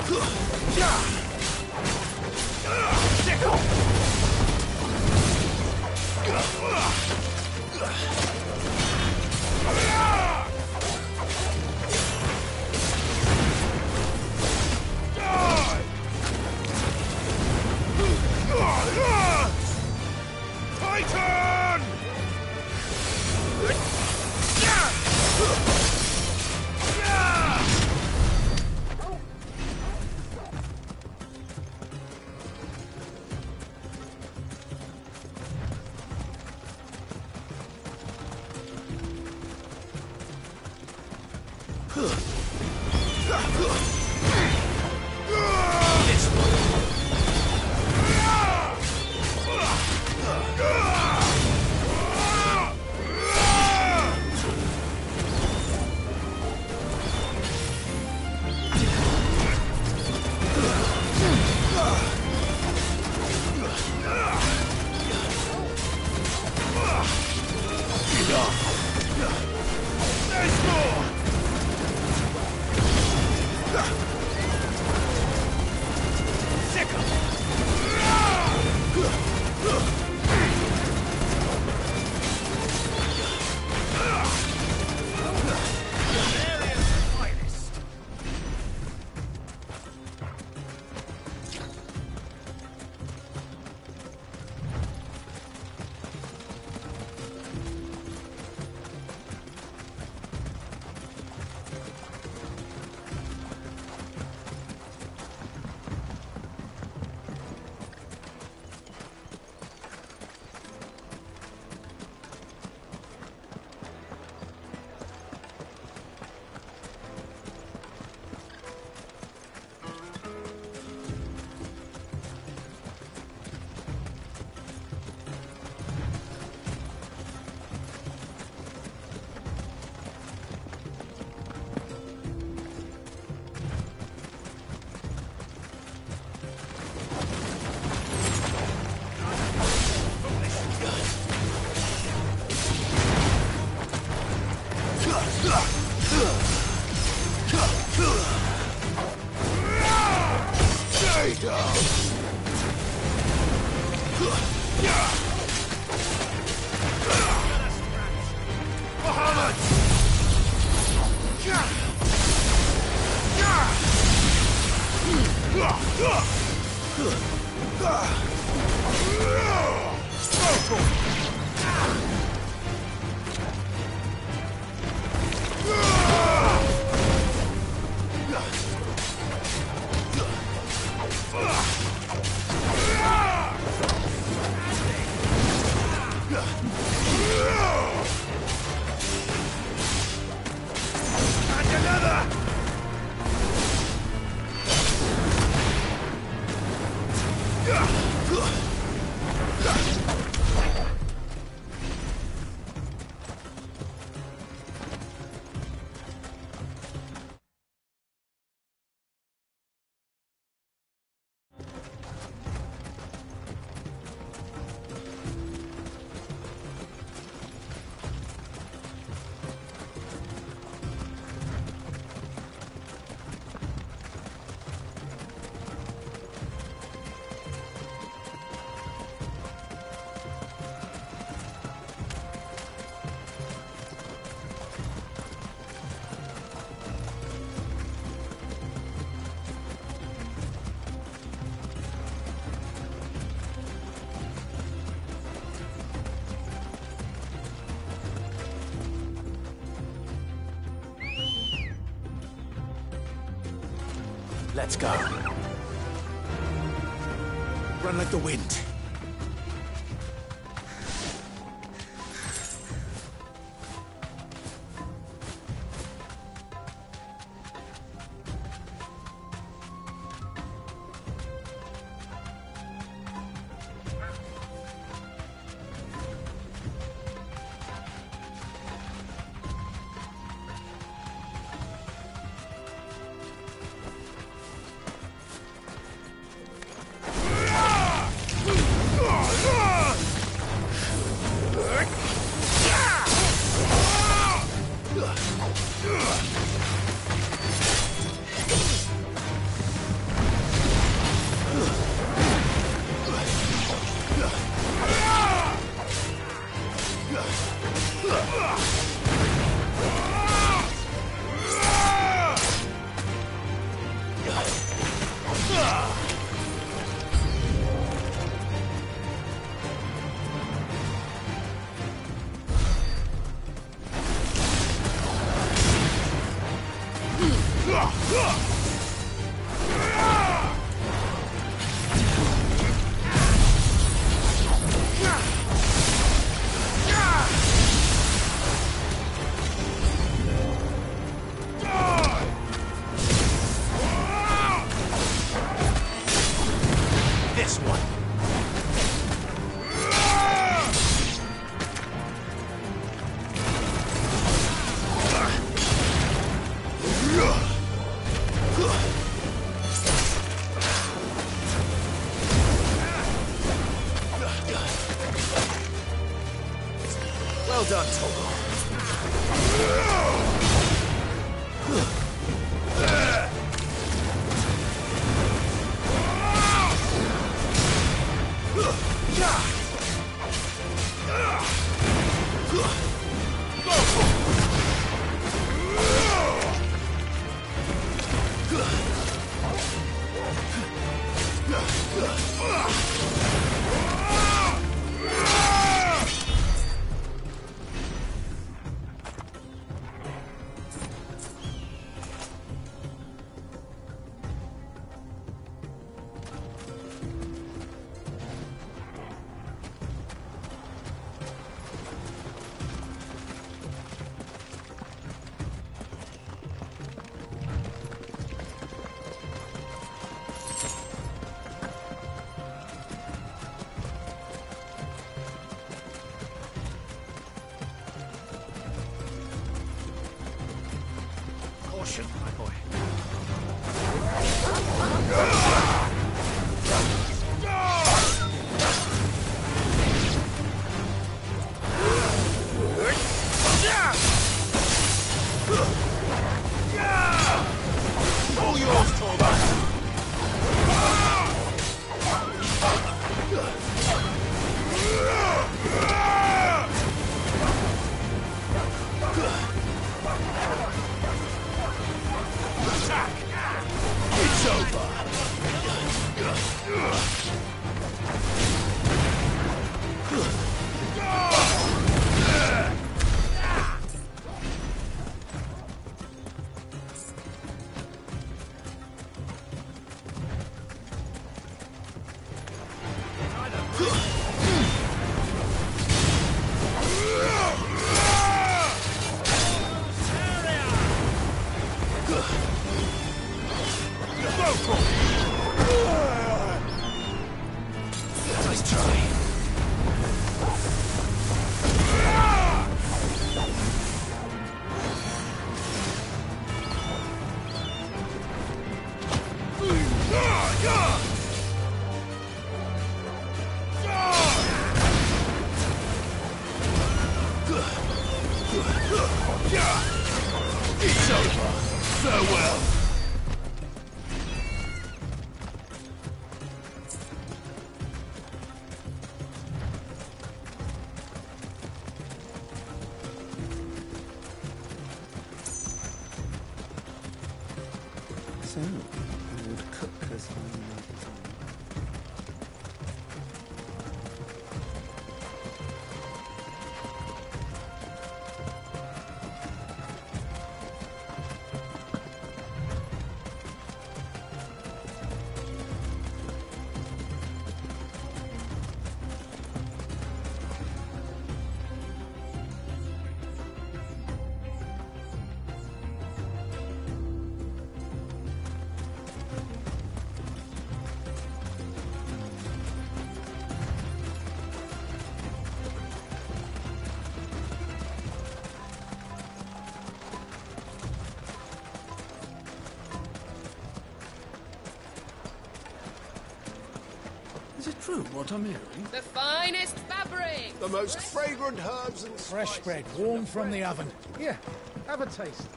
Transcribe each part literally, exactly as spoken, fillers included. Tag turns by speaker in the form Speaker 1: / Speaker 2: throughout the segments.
Speaker 1: Let's go. Run like the wind.
Speaker 2: Woo!
Speaker 1: This one. Well done, Dongo. Caution, my boy. All yours, Torvald. It's over. Nice try. It's over. Farewell.
Speaker 2: So, old cook has on.
Speaker 1: Is it true what I'm hearing?
Speaker 3: The finest fabric!
Speaker 4: The most fragrant herbs and
Speaker 5: Fresh
Speaker 4: spices.
Speaker 5: bread, warm from the oven. Here, have a taste.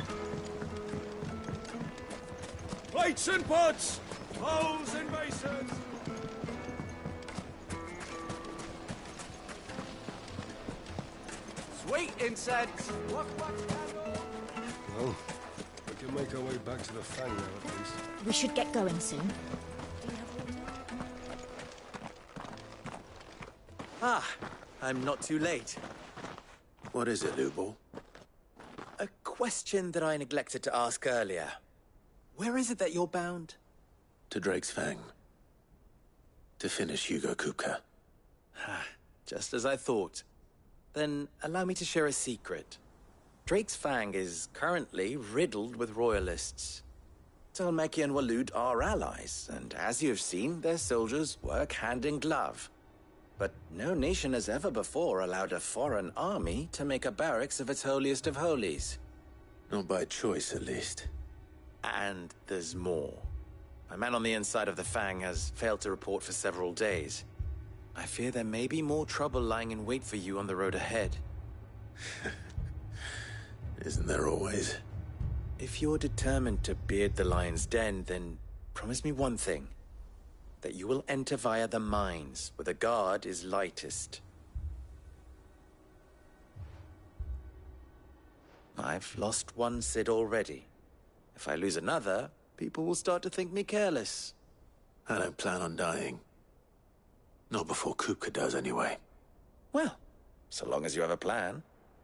Speaker 1: Plates and pots! Bowls and basins! Sweet incense!
Speaker 4: Well, we can make our way back to the Fang now, at least.
Speaker 6: We should get going soon.
Speaker 1: Ah, I'm not too late.
Speaker 7: What is it, Lubo?
Speaker 1: A question that I neglected to ask earlier. Where is it that you're bound?
Speaker 2: To Drake's Fang. To finish Hugo Kupka.
Speaker 1: Just as I thought. Then allow me to share a secret. Drake's Fang is currently riddled with royalists. Talmeki and Waloed are allies, and as you've seen, their soldiers work hand in glove. But no nation has ever before allowed a foreign army to make a barracks of its holiest of holies.
Speaker 2: Not by choice, at least.
Speaker 1: And there's more. A man on the inside of the Fang has failed to report for several days. I fear there may be more trouble lying in wait for you on the road ahead.
Speaker 2: Isn't there always?
Speaker 1: If you're determined to beard the lion's den, then promise me one thing. That you will enter via the mines, where the guard is lightest. I've lost one Cid already. If I lose another, people will start to think me careless.
Speaker 2: I don't plan on dying. Not before Kupka does, anyway.
Speaker 1: Well, so long as you have a plan.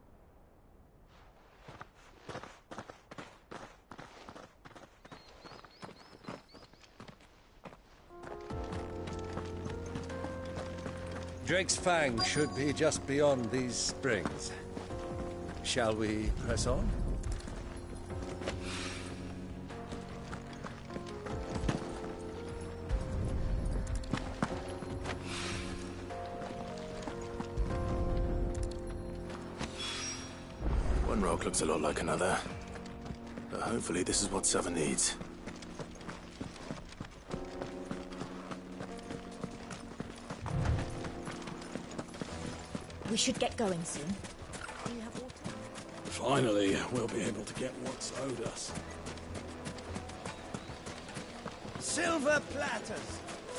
Speaker 4: Drake's Fang should be just beyond these springs. Shall we press on?
Speaker 2: One rock looks a lot like another. But hopefully this is what Sava needs.
Speaker 6: We should get going soon. Do you have water?
Speaker 7: Finally, we'll be able to get what's owed us.
Speaker 1: Silver platters!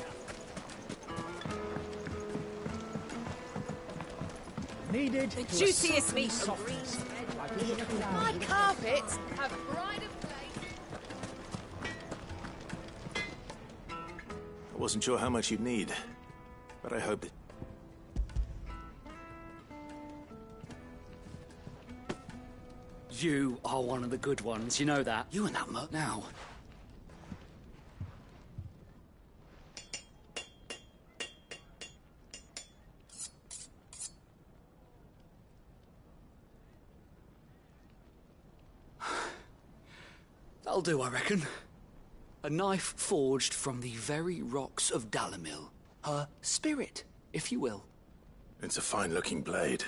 Speaker 5: Needed.
Speaker 3: The
Speaker 5: to
Speaker 3: juiciest
Speaker 5: a
Speaker 3: meat.
Speaker 5: softness, like a little
Speaker 3: My
Speaker 5: lamb.
Speaker 3: carpets have pride of place.
Speaker 2: I wasn't sure how much you'd need, but I hoped it.
Speaker 8: You are one of the good ones, you know that. You and that mutt now. That'll do, I reckon. A knife forged from the very rocks of Dalamil. Her spirit, if you will.
Speaker 2: It's a fine-looking blade.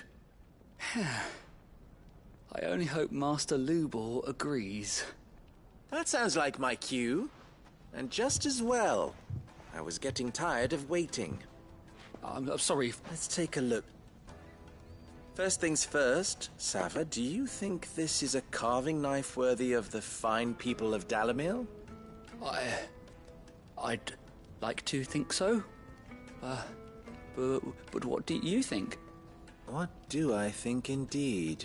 Speaker 8: I only hope Master Lubor agrees.
Speaker 1: That sounds like my cue. And just as well. I was getting tired of waiting.
Speaker 8: I'm, I'm sorry.
Speaker 1: Let's take a look. First things first, Sava, do you think this is a carving knife worthy of the fine people of Dalamil?
Speaker 8: I... I'd like to think so. Uh, but, but what do you think?
Speaker 1: What do I think indeed?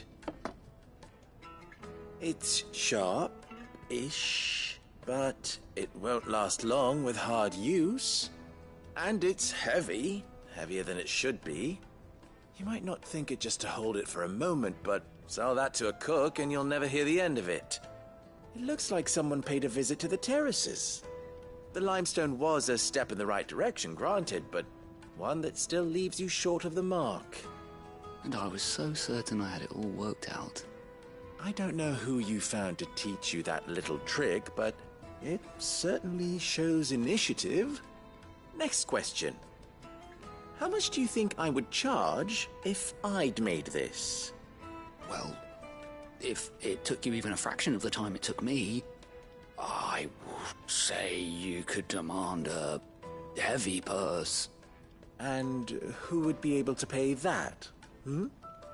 Speaker 1: It's sharp-ish, but it won't last long with hard use. And it's heavy, heavier than it should be. You might not think it just to hold it for a moment, but sell that to a cook and you'll never hear the end of it. It looks like someone paid a visit to the terraces. The limestone was a step in the right direction, granted, but one that still leaves you short of the mark.
Speaker 8: And I was so certain I had it all worked out.
Speaker 1: I don't know who you found to teach you that little trick, but it certainly shows initiative. Next question. How much do you think I would charge if I'd made this?
Speaker 8: Well, if it took you even a fraction of the time it took me, I would say you could demand a heavy purse.
Speaker 1: And who would be able to pay that? Hmm?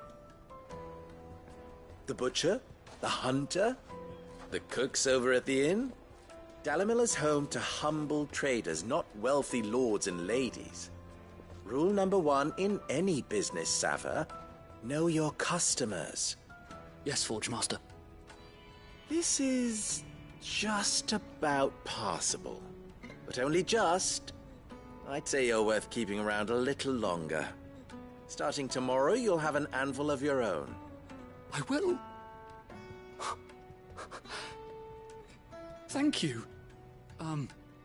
Speaker 1: The butcher? The hunter? The cooks over at the inn? Dalamil is home to humble traders, not wealthy lords and ladies. Rule number one in any business, Sava. Know your customers.
Speaker 8: Yes, Forge Master.
Speaker 1: This is just about passable. But only just. I'd say you're worth keeping around a little longer. Starting tomorrow, you'll have an anvil of your own.
Speaker 8: I will. Thank you. Um,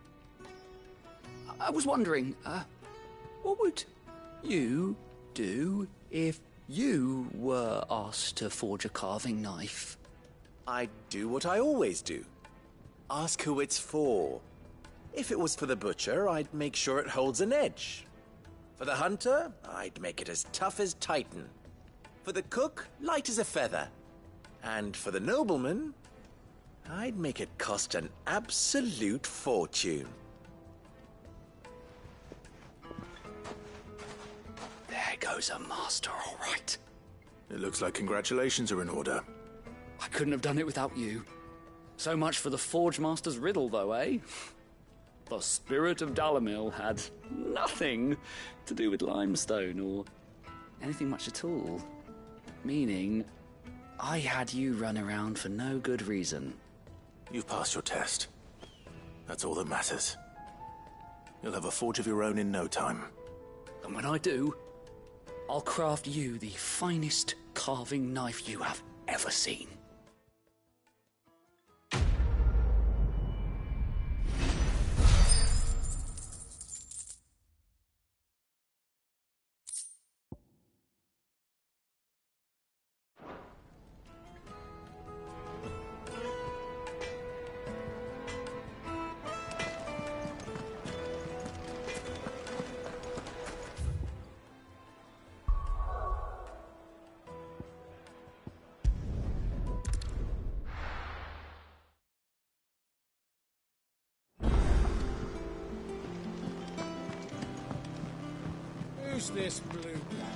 Speaker 8: I was wondering, uh, what would you do if you were asked to forge a carving knife?
Speaker 1: I'd do what I always do. Ask who it's for. If it was for the butcher, I'd make sure it holds an edge. For the hunter, I'd make it as tough as Titan. For the cook, light as a feather. And for the nobleman, I'd make it cost an absolute fortune.
Speaker 8: There goes a master, all right.
Speaker 2: It looks like congratulations are in order.
Speaker 8: I couldn't have done it without you. So much for the Forge Master's riddle, though, eh? The spirit of Dalamil had nothing to do with limestone or anything much at all. Meaning, I had you run around for no good reason.
Speaker 2: You've passed your test. That's all that matters. You'll have a forge of your own in no time.
Speaker 8: And when I do, I'll craft you the finest carving knife you have ever seen.
Speaker 5: Who's this blue guy?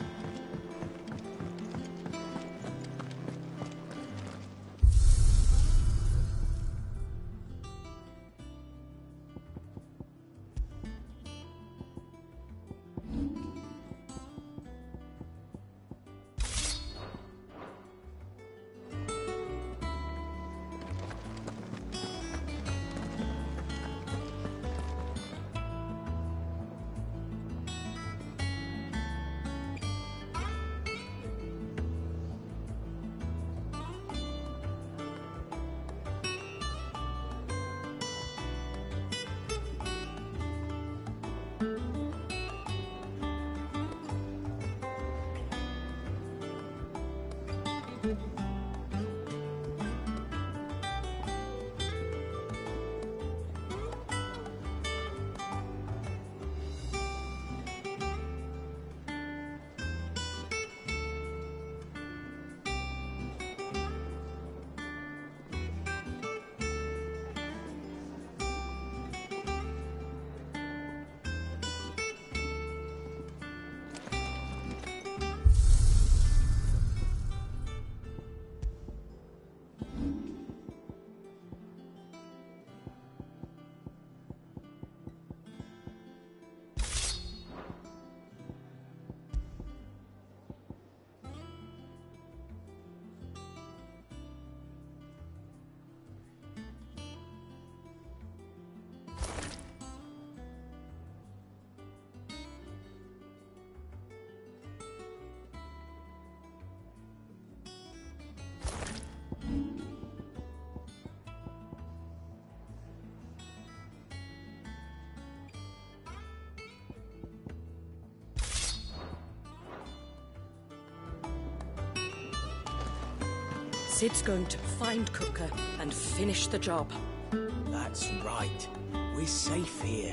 Speaker 9: Sid's going to find Cooker and finish the job.
Speaker 10: That's right. We're safe here.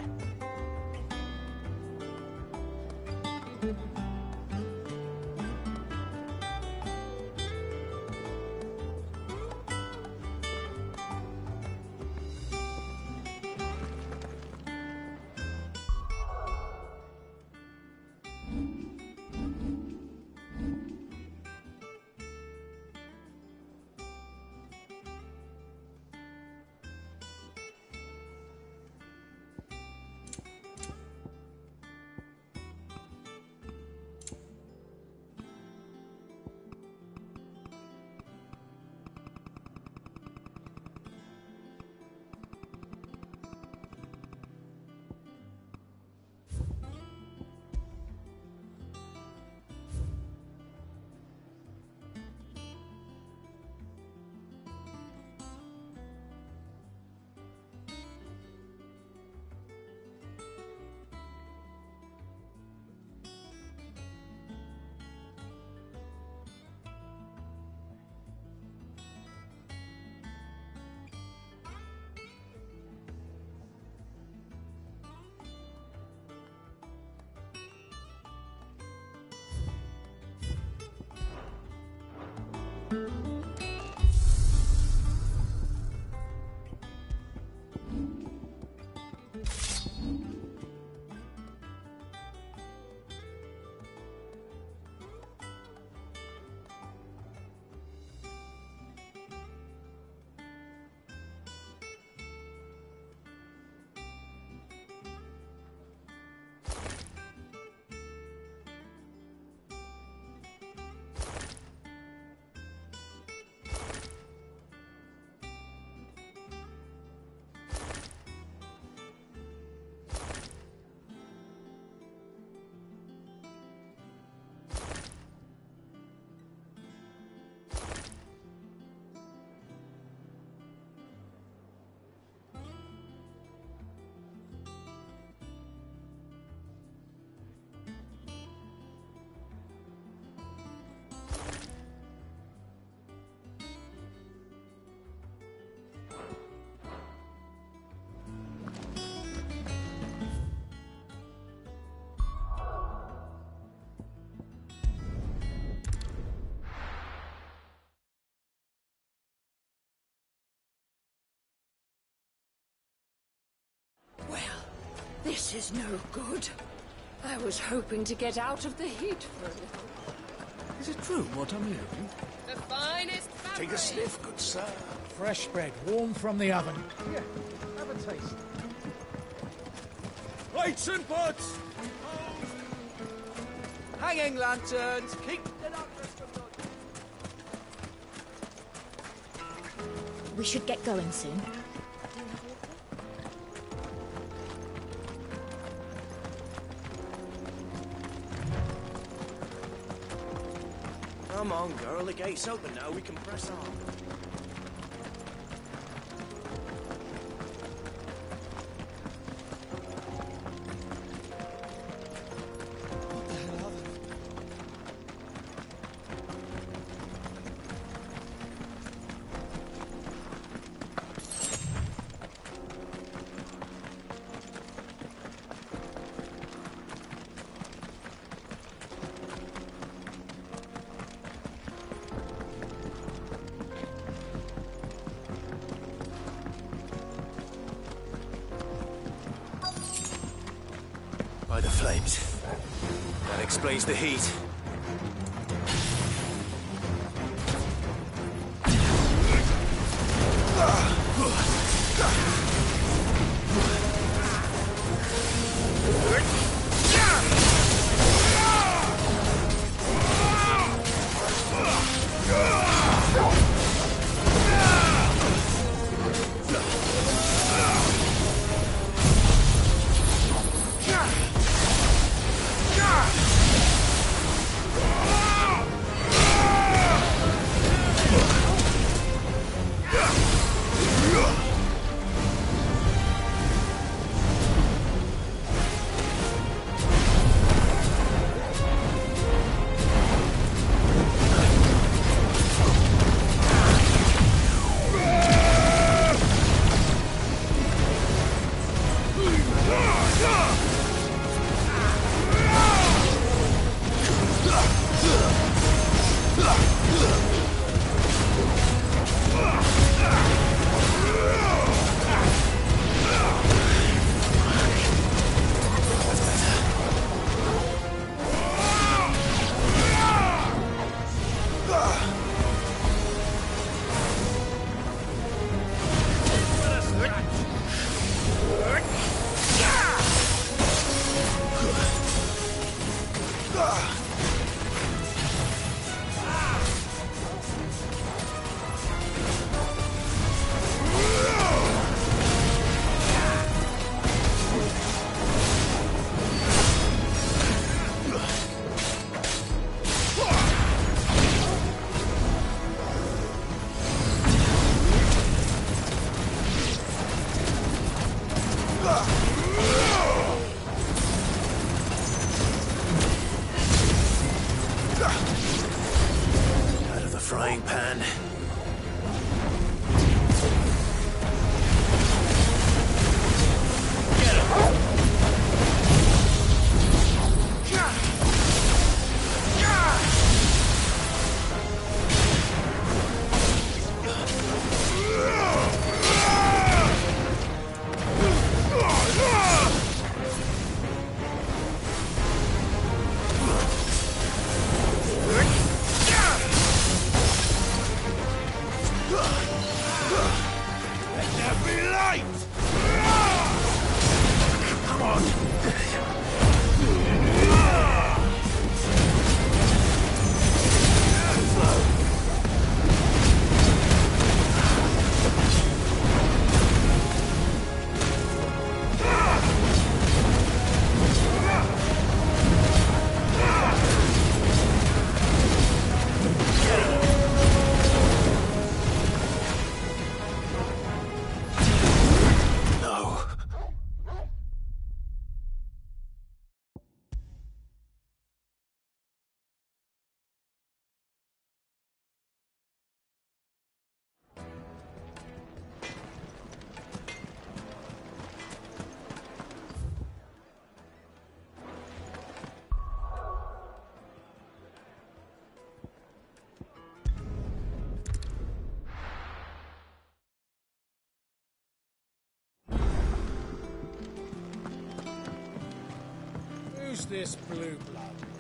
Speaker 9: This is no good. I was hoping to get out of the heat for a little.
Speaker 7: Is it true what I'm hearing?
Speaker 3: The finest fabric.
Speaker 2: Take a sniff, good sir.
Speaker 5: Fresh bread, warm from the oven.
Speaker 4: Yeah, have a taste.
Speaker 1: Lights and pots! Hanging lanterns! Keep the darkness from
Speaker 6: We should get going soon.
Speaker 10: Come on, girl. The gate's open now. We can press on.
Speaker 2: By the flames. That explains the heat. Out of the frying pan.
Speaker 5: Who's this blue blood?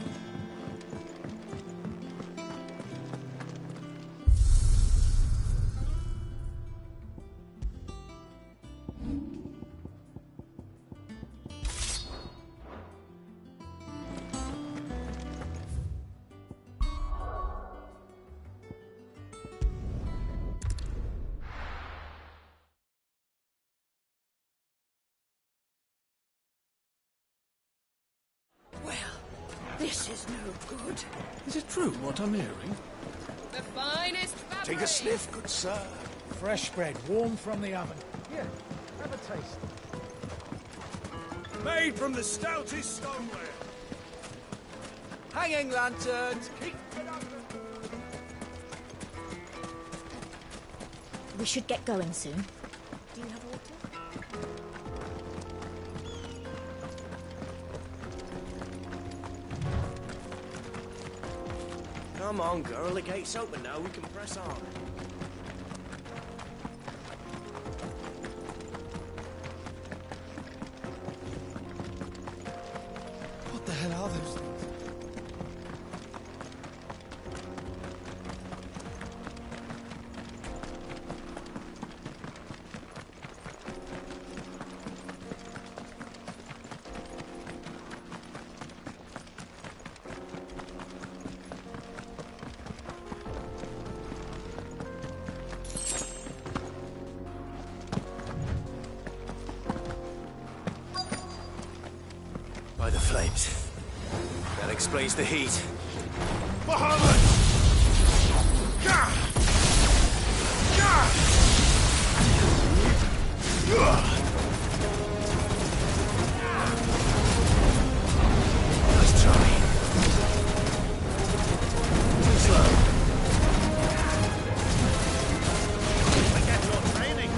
Speaker 9: This is no good.
Speaker 7: Is it true what I'm hearing?
Speaker 3: The finest fabric.
Speaker 10: Take a sniff, good sir.
Speaker 5: Fresh bread, warm from the oven. Here, have a taste.
Speaker 10: Made from the stoutest stoneware. Hanging lanterns. Keep it up.
Speaker 6: We should get going soon. Do you have water?
Speaker 10: Come on, girl. The gate's open now. We can press on.
Speaker 7: What the hell are those things?
Speaker 10: By the flames. That explains the heat. Muhammad! Gah! Gah! Nice try. Too slow. Forget your training.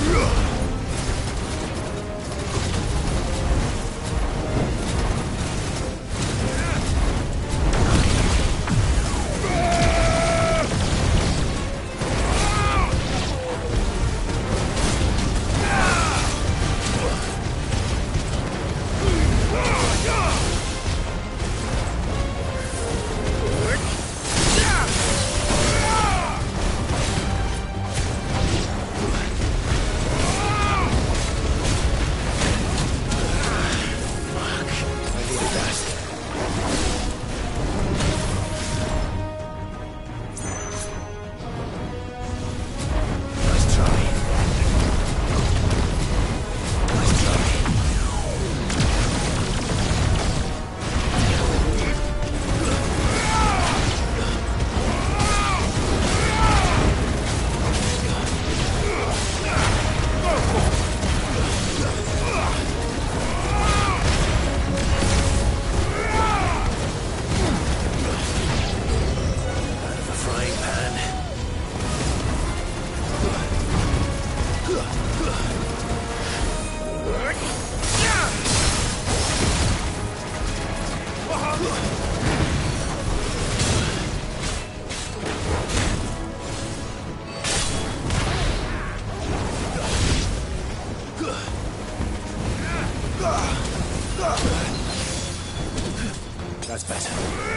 Speaker 10: That's better.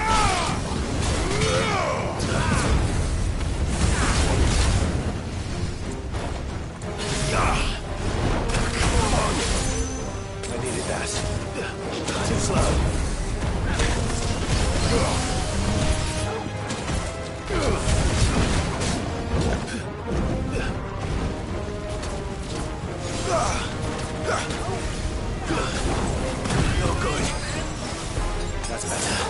Speaker 10: I needed that. Too slow. No good. That's better.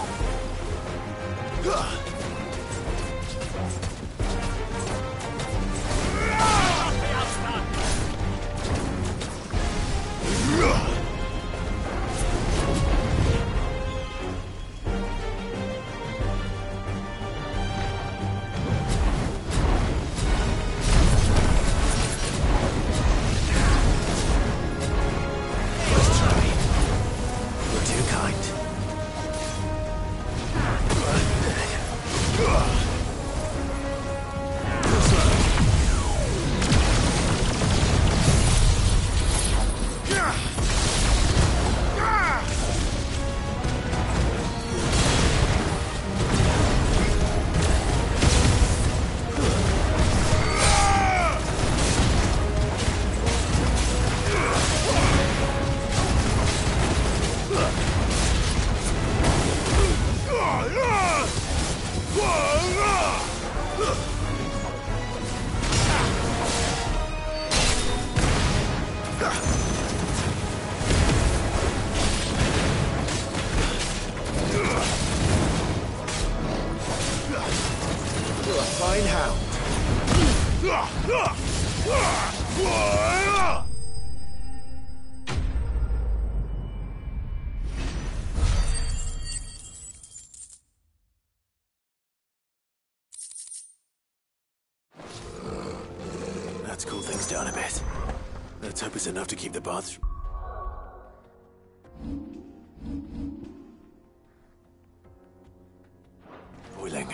Speaker 1: You're a fine hound.
Speaker 2: Let's cool things down a bit. Let's hope it's enough to keep the baths... boiling.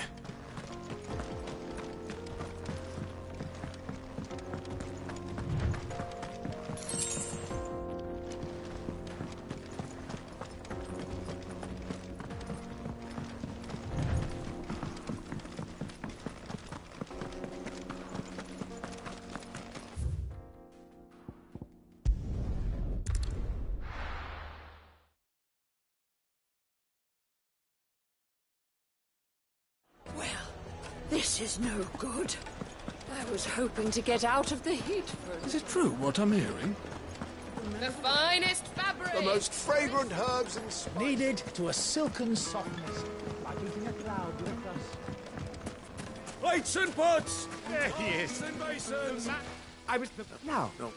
Speaker 9: This is no good. I was hoping to get out of the heat for...
Speaker 7: Is it true what I'm hearing?
Speaker 3: The finest fabric.
Speaker 11: The most fragrant herbs and spices.
Speaker 5: Needed to a silken softness, like eating a cloud with a crust.
Speaker 4: Plates and pots!
Speaker 5: There he is.
Speaker 4: Pots and basins!
Speaker 5: I was... Now.
Speaker 2: No.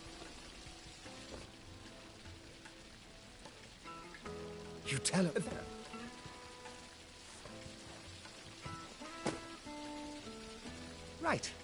Speaker 5: You tell her... Right.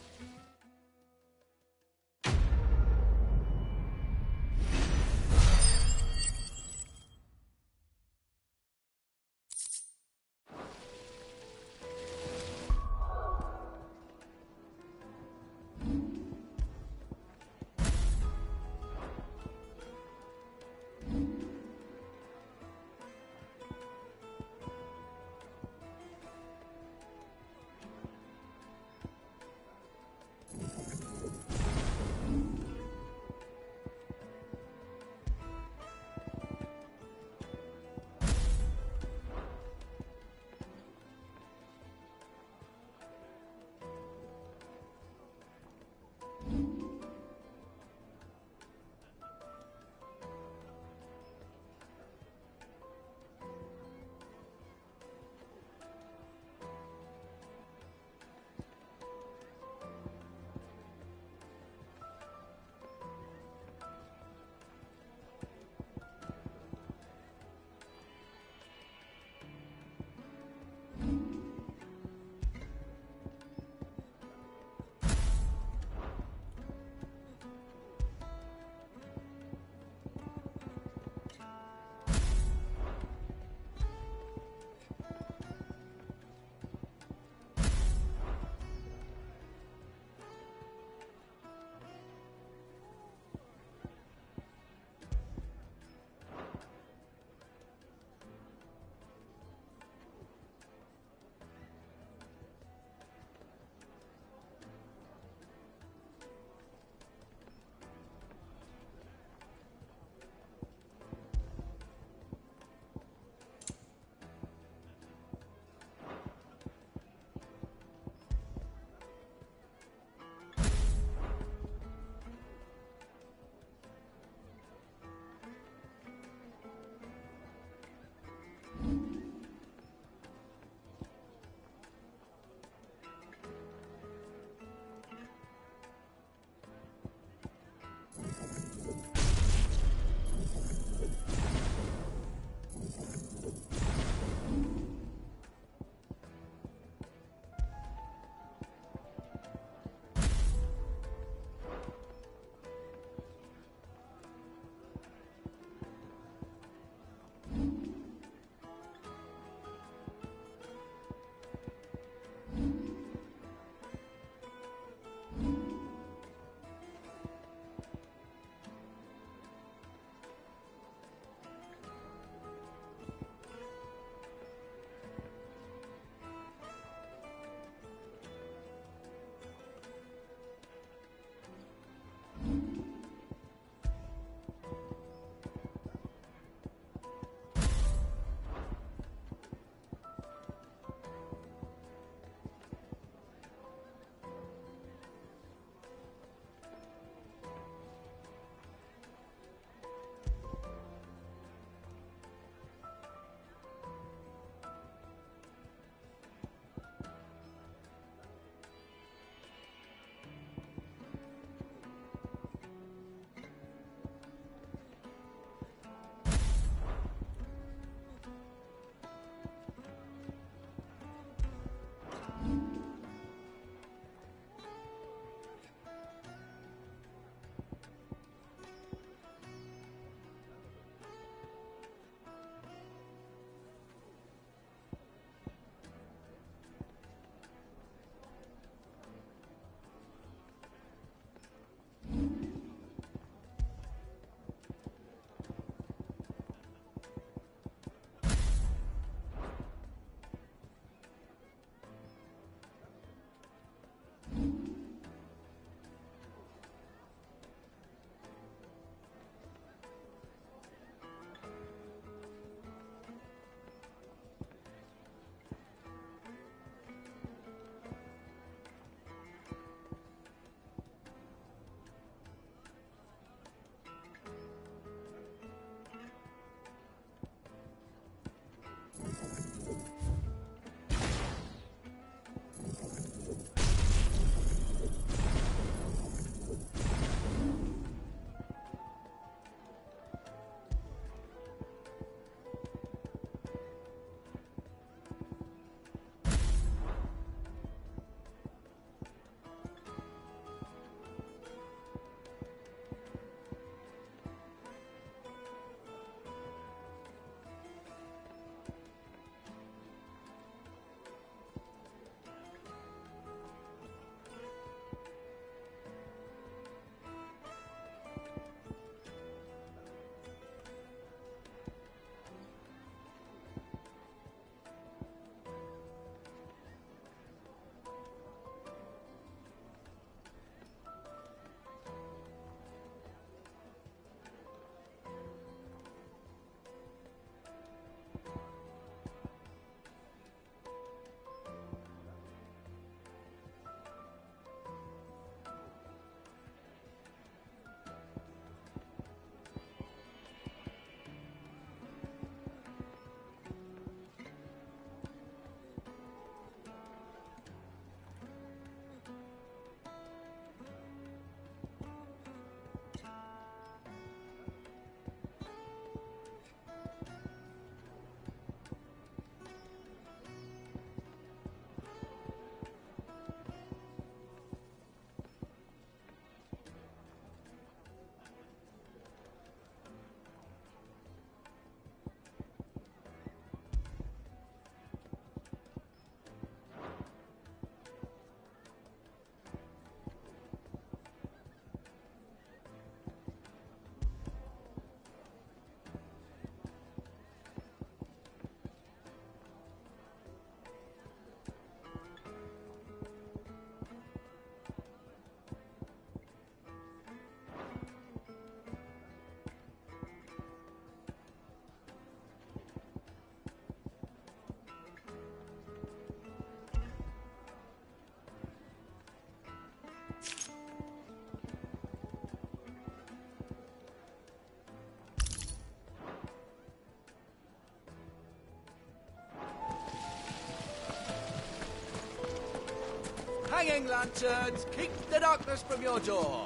Speaker 10: hanging lanterns, keep the darkness from your door.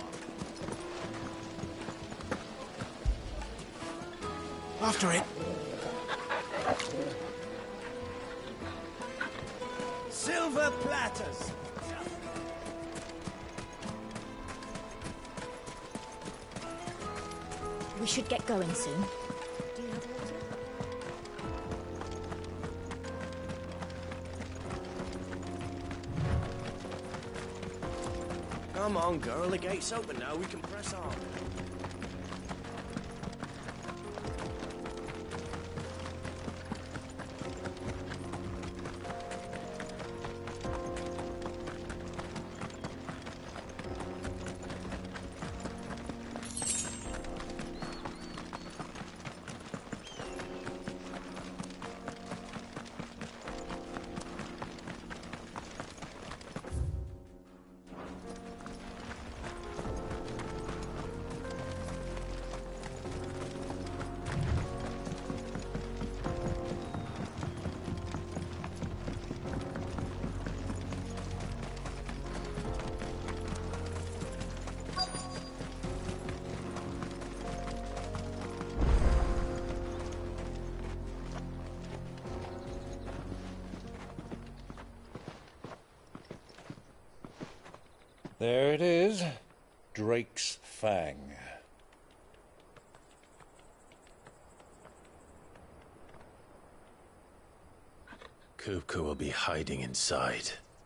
Speaker 11: After it.
Speaker 10: Silver platters.
Speaker 6: We should get going soon. Do you have water?
Speaker 10: Come on, girl, the gate's open now, we can press on.
Speaker 4: There it is. Drake's Fang.
Speaker 2: Kupka will be hiding inside.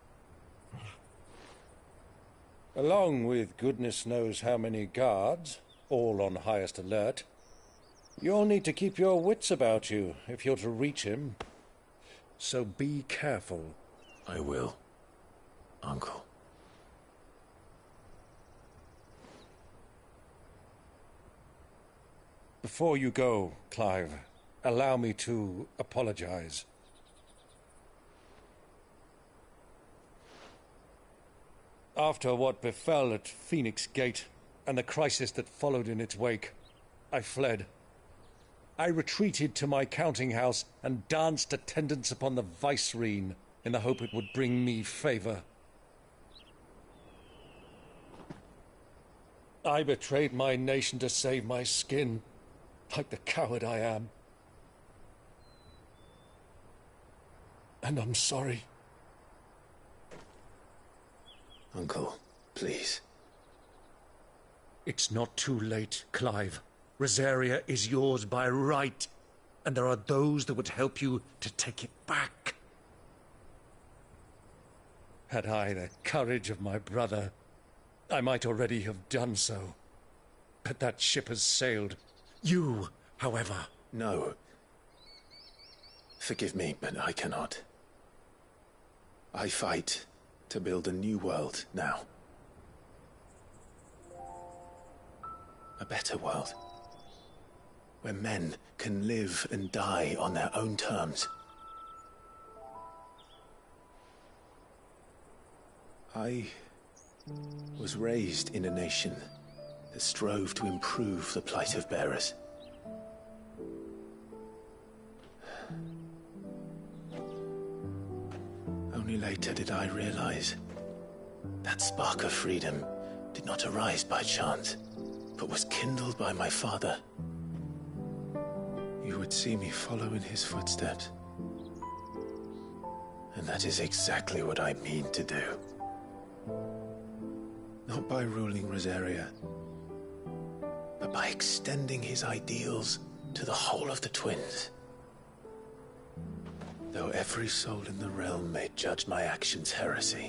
Speaker 4: Along with goodness knows how many guards, all on highest alert. You'll need to keep your wits about you if you're to reach him. So be careful.
Speaker 2: I will, Uncle.
Speaker 4: Before you go, Clive, allow me to apologize. After what befell at Phoenix Gate and the crisis that followed in its wake, I fled. I retreated to my counting house and danced attendance upon the vicereine in the hope it would bring me favor. I betrayed my nation to save my skin, like the coward I am. And I'm sorry.
Speaker 2: Uncle, please.
Speaker 4: It's not too late, Clive. Rosaria is yours by right, and there are those that would help you to take it back. Had I the courage of my brother, I might already have done so. But that ship has sailed. You, however...
Speaker 2: No. Forgive me, but I cannot. I fight to build a new world now. A better world. Where men can live and die on their own terms. I was raised in a nation that strove to improve the plight of bearers. Only later did I realize that spark of freedom did not arise by chance, but was kindled by my father. You would see me follow in his footsteps. And that is exactly what I mean to do. Not by ruling Rosaria, but by extending his ideals to the whole of the twins. Though every soul in the realm may judge my actions heresy,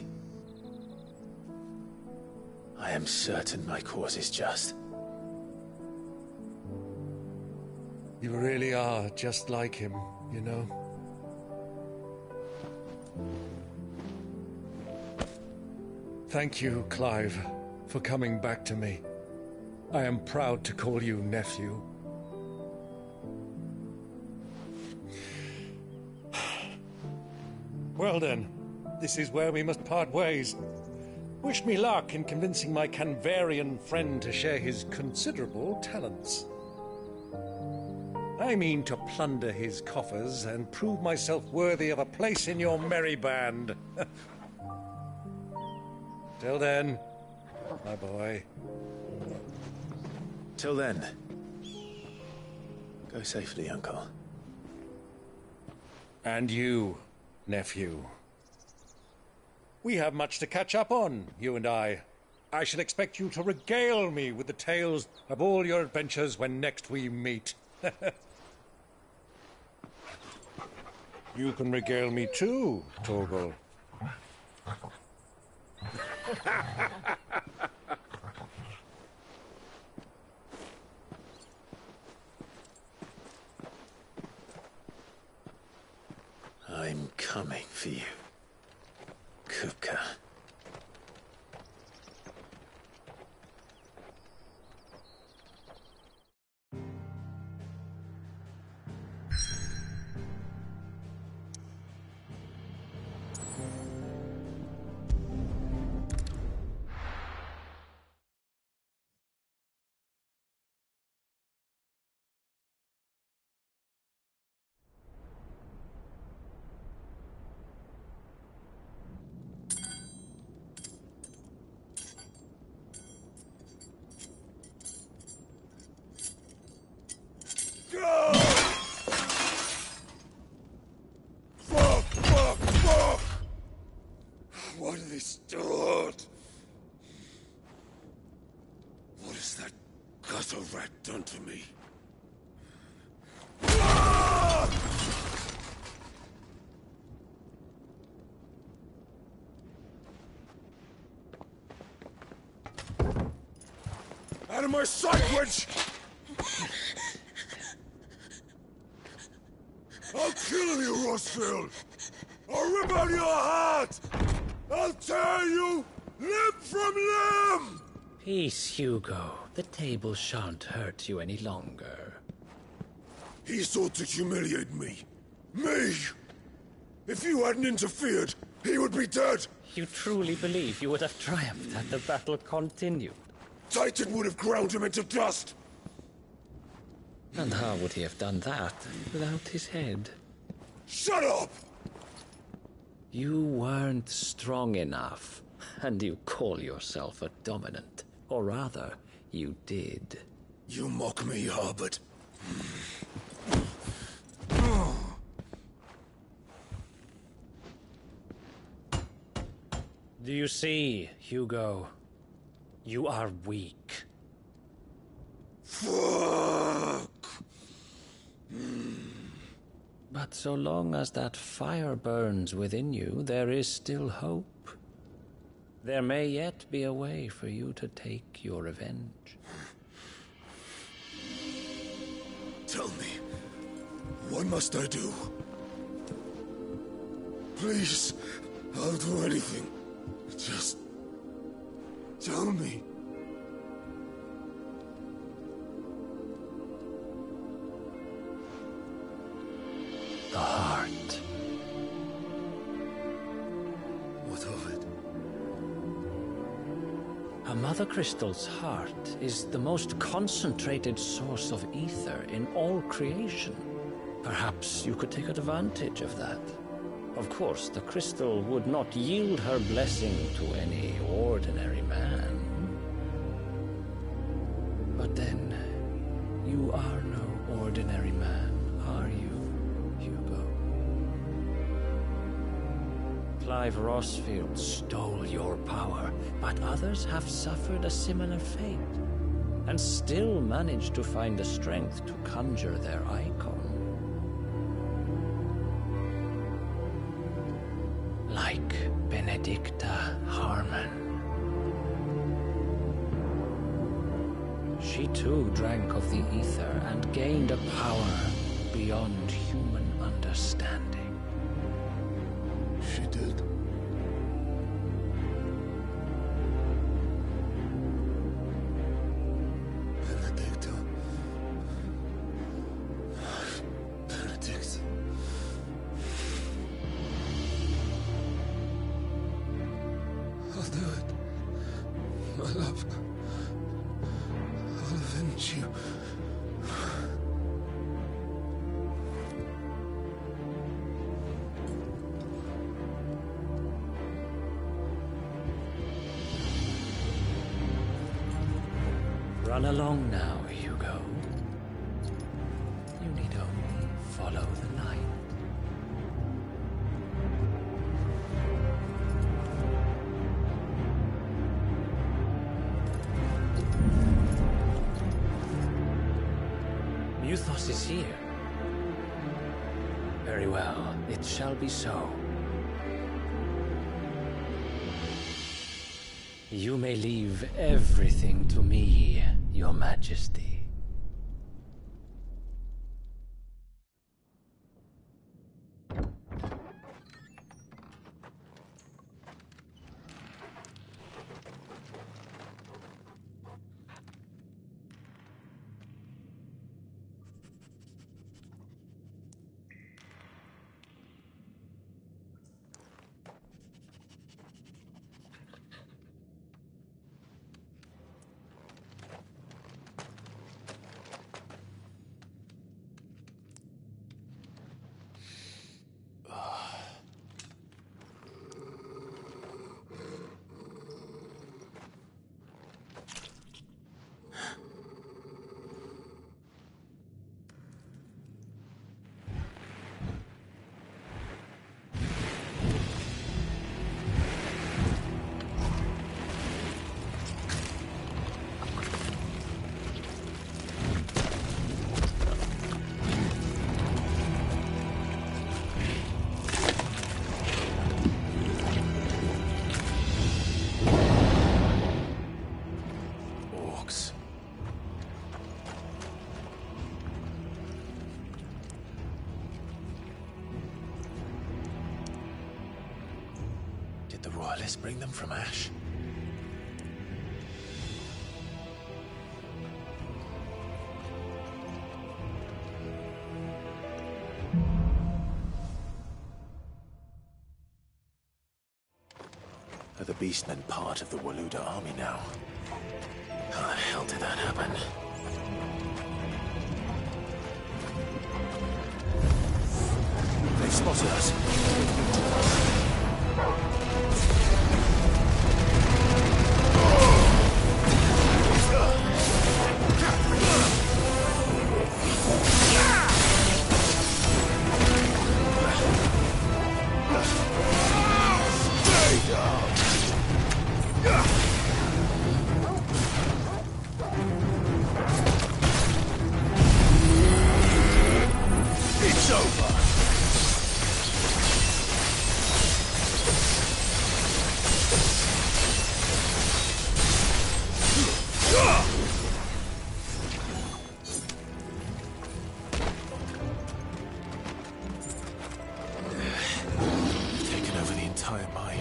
Speaker 2: I am certain my cause is just.
Speaker 4: You really are just like him, you know? Thank you, Clive, for coming back to me. I am proud to call you nephew. Well then, this is where we must part ways. Wish me luck in convincing my Canvarian friend to share his considerable talents. I mean to plunder his coffers and prove myself worthy of a place in your merry band. Till then, my boy.
Speaker 2: Till then, go safely, Uncle.
Speaker 4: And you, nephew. We have much to catch up on, you and I. I shall expect you to regale me with the tales of all your adventures when next we meet. You can regale me too, Torgal.
Speaker 2: I'm coming for you, Kupka.
Speaker 11: Fuck, fuck, fuck! Why do they still hurt? What has that gutter rat done to me? Out of my sight, witch! I'll kill you, Rossfield! I'll rip out your heart! I'll tear you limb from limb!
Speaker 10: Peace, Hugo. The table shan't hurt you any longer.
Speaker 11: He sought to humiliate me. Me! If you hadn't interfered, he would be dead!
Speaker 10: You truly believe you would have triumphed had the battle continued?
Speaker 11: Titan would have ground him into dust!
Speaker 10: And how would he have done that without his head?
Speaker 11: Shut up!
Speaker 10: You weren't strong enough, and you call yourself a dominant. Or rather, you did.
Speaker 11: You mock me, Harbert.
Speaker 10: Do you see, Hugo? You are weak.
Speaker 11: Fuck!
Speaker 10: But so long as that fire burns within you, there is still hope. There may yet be a way for you to take your revenge.
Speaker 11: Tell me, what must I do? Please, I'll do anything. Just tell me.
Speaker 10: The heart.
Speaker 11: What of it?
Speaker 10: A Mother Crystal's heart is the most concentrated source of ether in all creation. Perhaps you could take advantage of that. Of course, the crystal would not yield her blessing to any ordinary man. But then, you are no ordinary man, are you, Hugo? Clive Rossfield stole your power, but others have suffered a similar fate, and still managed to find the strength to conjure their icon. Like Benedicta Harmon. She too drank of the ether and gained a power beyond human understanding.
Speaker 11: She did. Benedicta. Benedict. I'll do it. My love. I'll avenge you.
Speaker 10: Run along now, Hugo. You need only follow the light. Muthos is here. Very well, it shall be so. You may leave everything to me, Your Majesty.
Speaker 2: Royalists bring them from Ash? Are the Beastmen part of the Waluda army now? How the hell did that happen? They spotted us. It's over. Taken over the entire mine.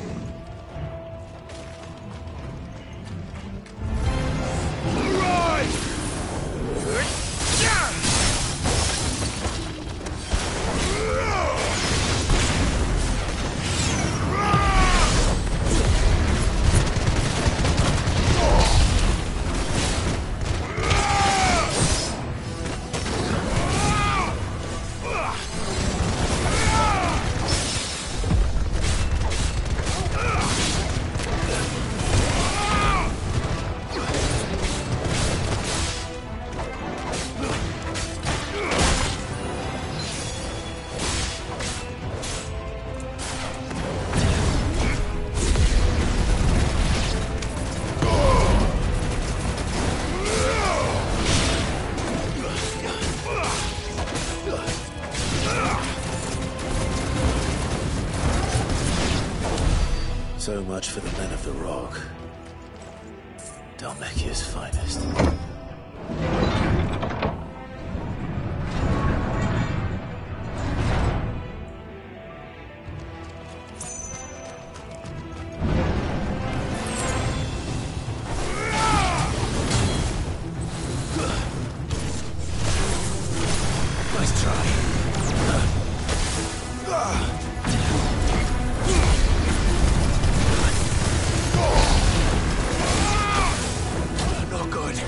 Speaker 2: So much for the men of the Rock. Dalmekia's finest. Nice try. Not good.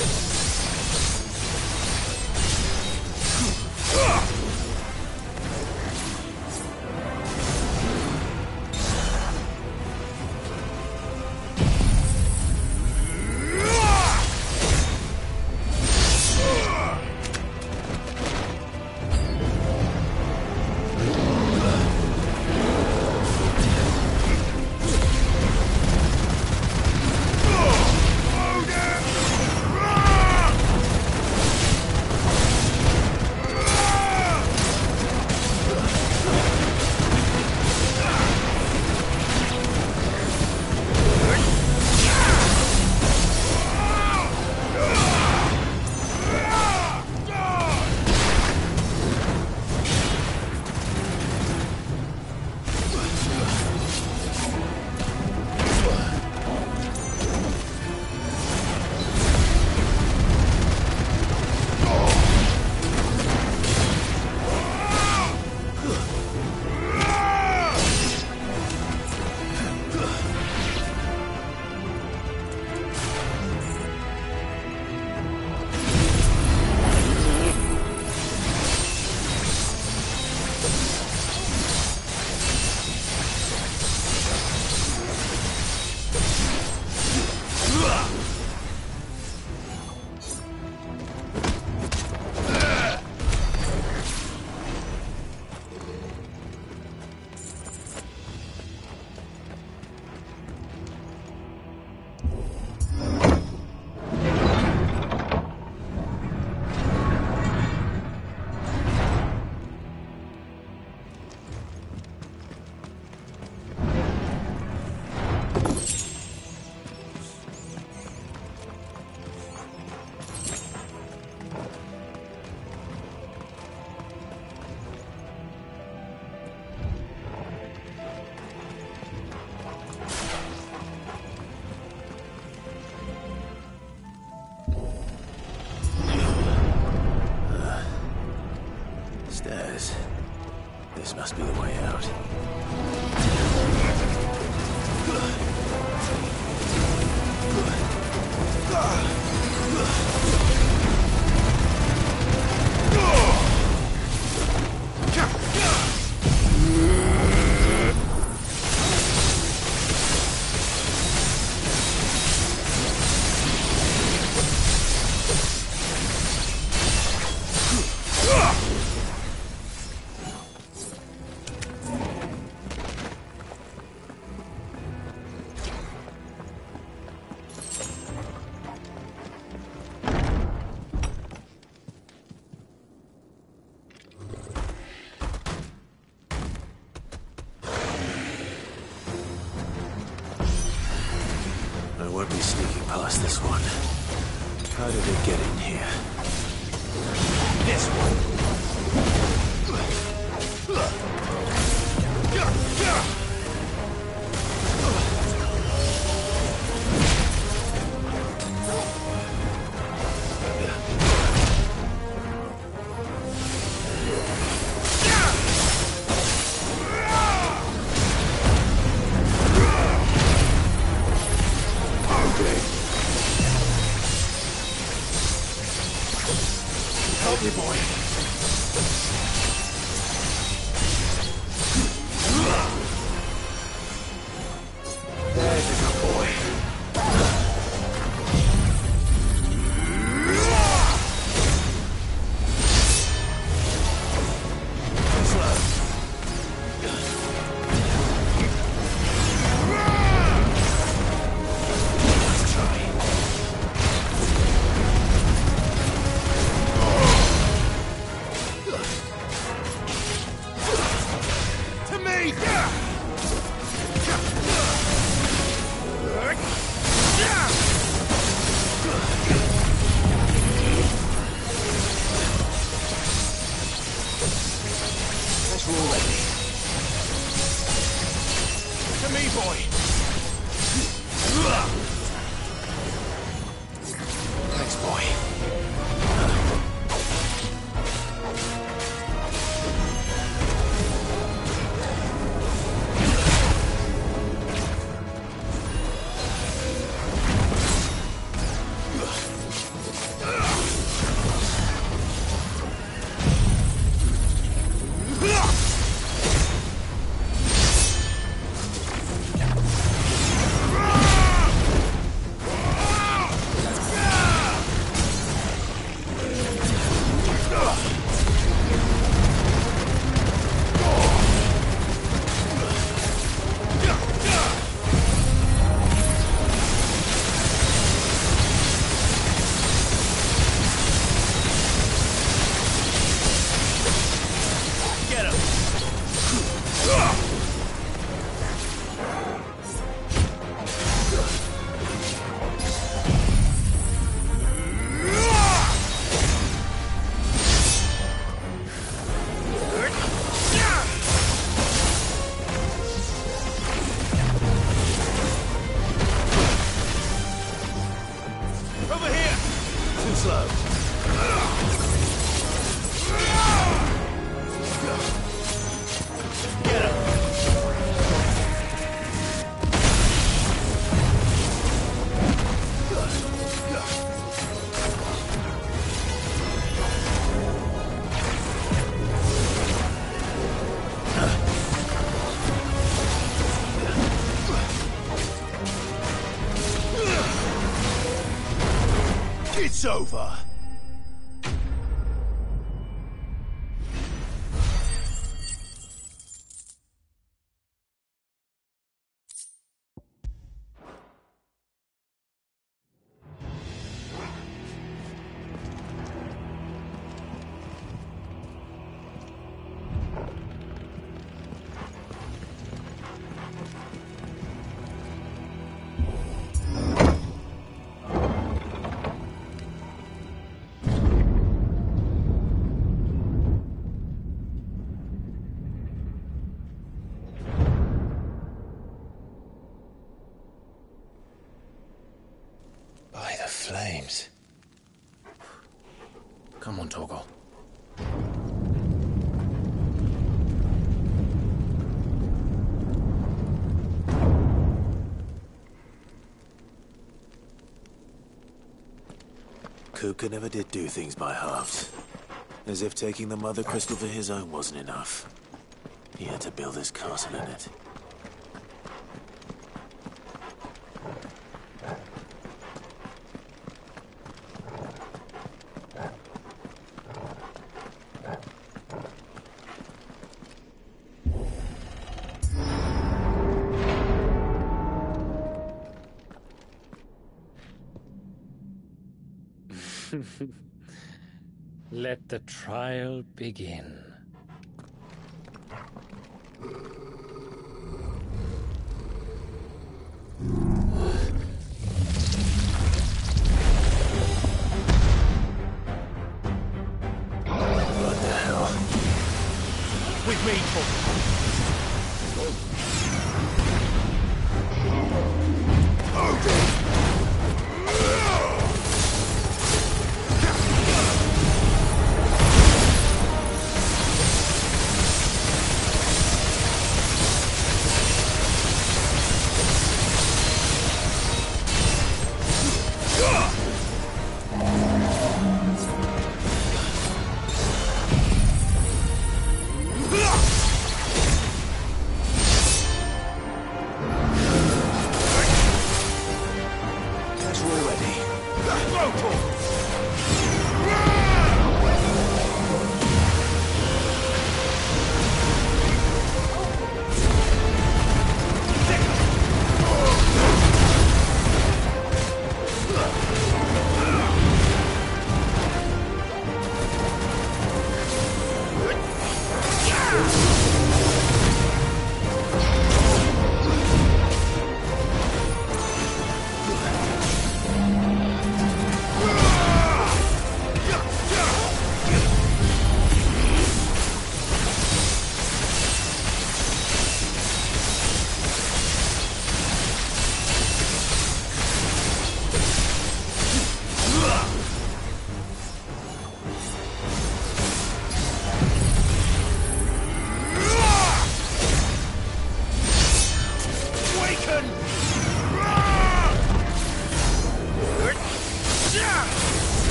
Speaker 2: This must be the way out. I won't be sneaking past this one. How did it get in here? This one. Help me, boy. There's a good boy. Let's try. Too slow. Get him. It's over. By the flames. Come on, Dongo. Kuka never did do things by halves. As if taking the Mother Crystal for his own wasn't enough. He had to build his castle in it.
Speaker 10: Let the trial begin.
Speaker 2: What the hell?
Speaker 4: With me,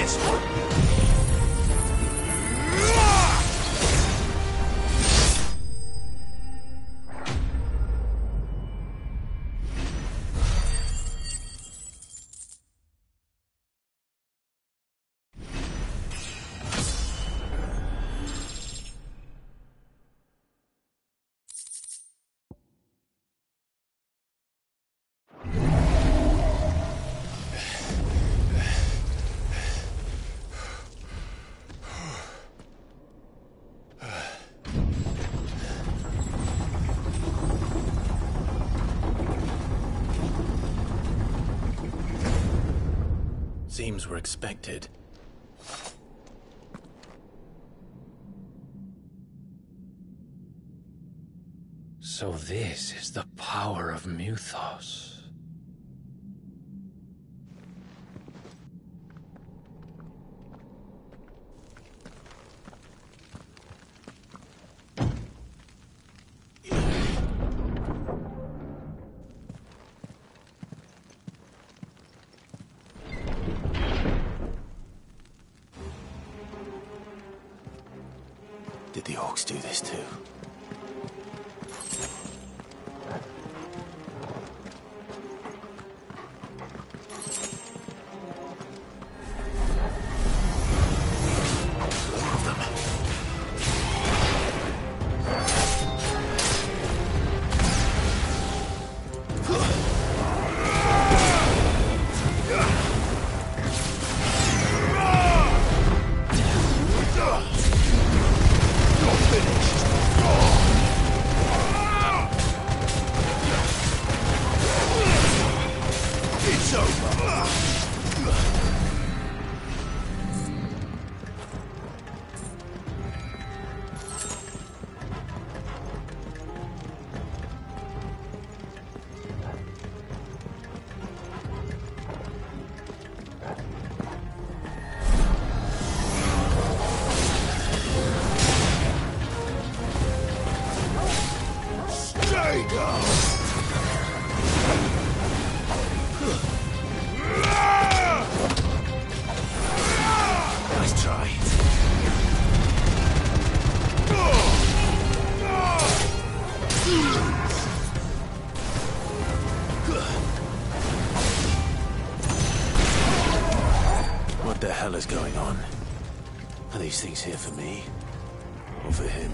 Speaker 11: this one!
Speaker 2: Seems we're expected. So this is the power of Muthos. Did the orcs do this too? More of them. It's over. Stay down. Nice try. What the hell is going on? Are these things here for me? Or for him?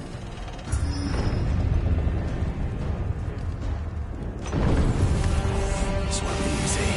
Speaker 2: This won't be easy.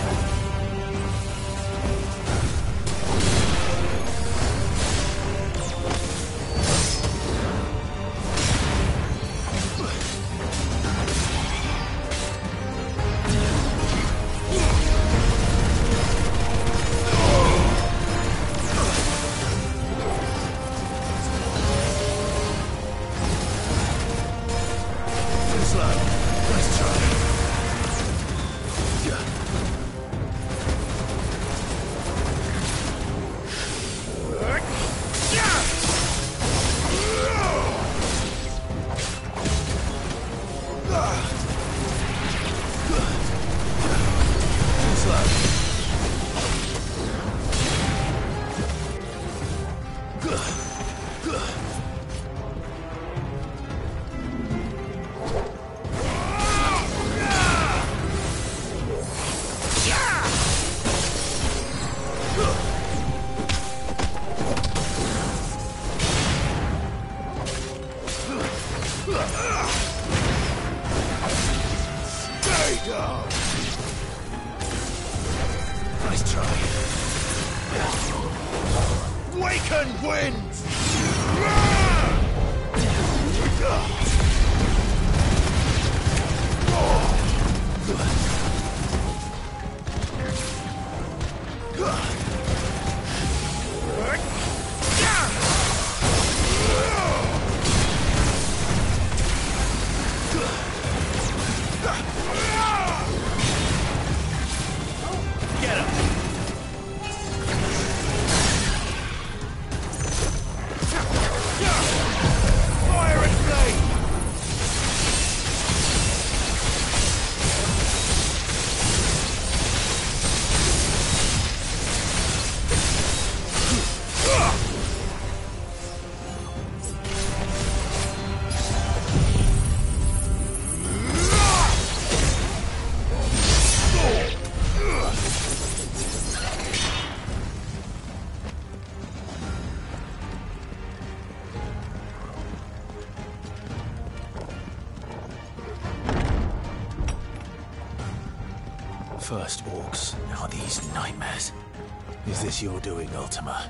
Speaker 2: Stay down. Nice try. Waken winds! Get him! Fire and flame! First orcs, now these nightmares. Is this your doing, Ultima?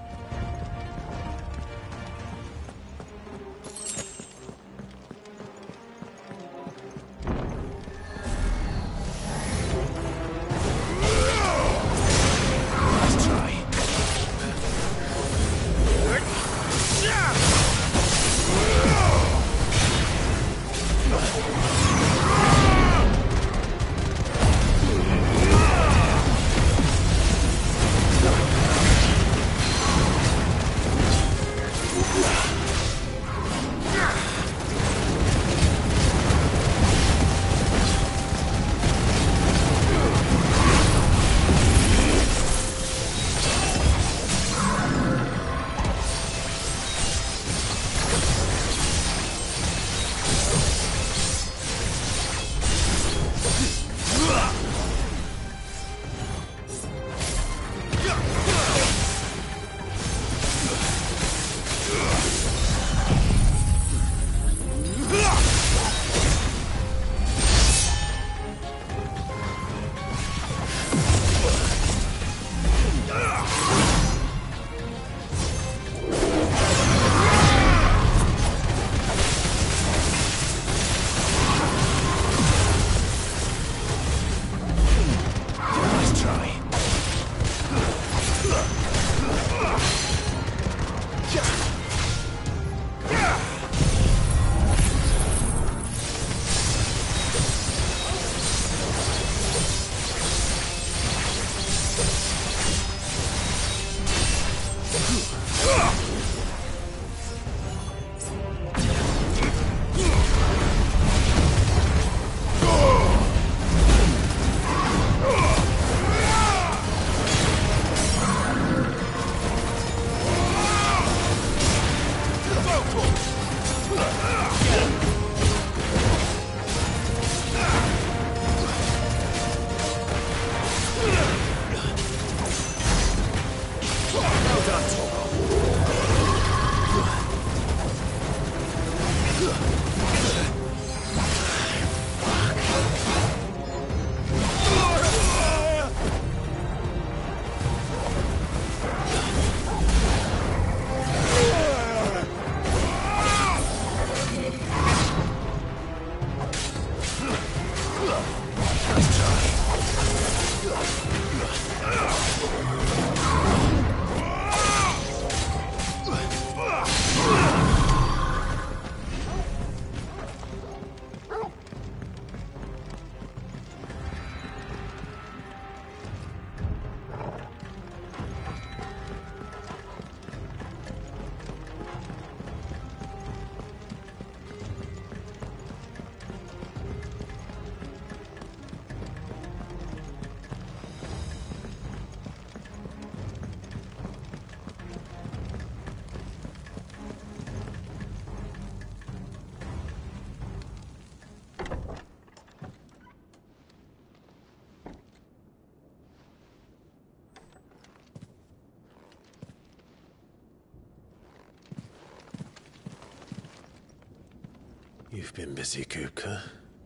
Speaker 2: You've been busy, Kupka.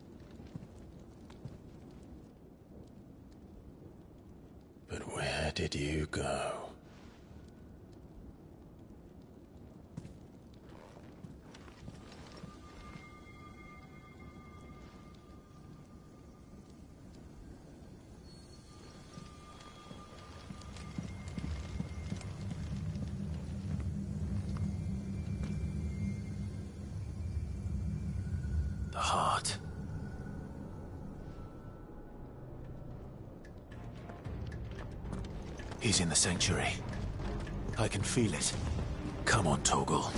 Speaker 2: But where did you go? The heart. He's in the sanctuary. I can feel it. Come on, Toggle.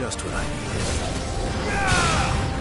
Speaker 2: just what I needed.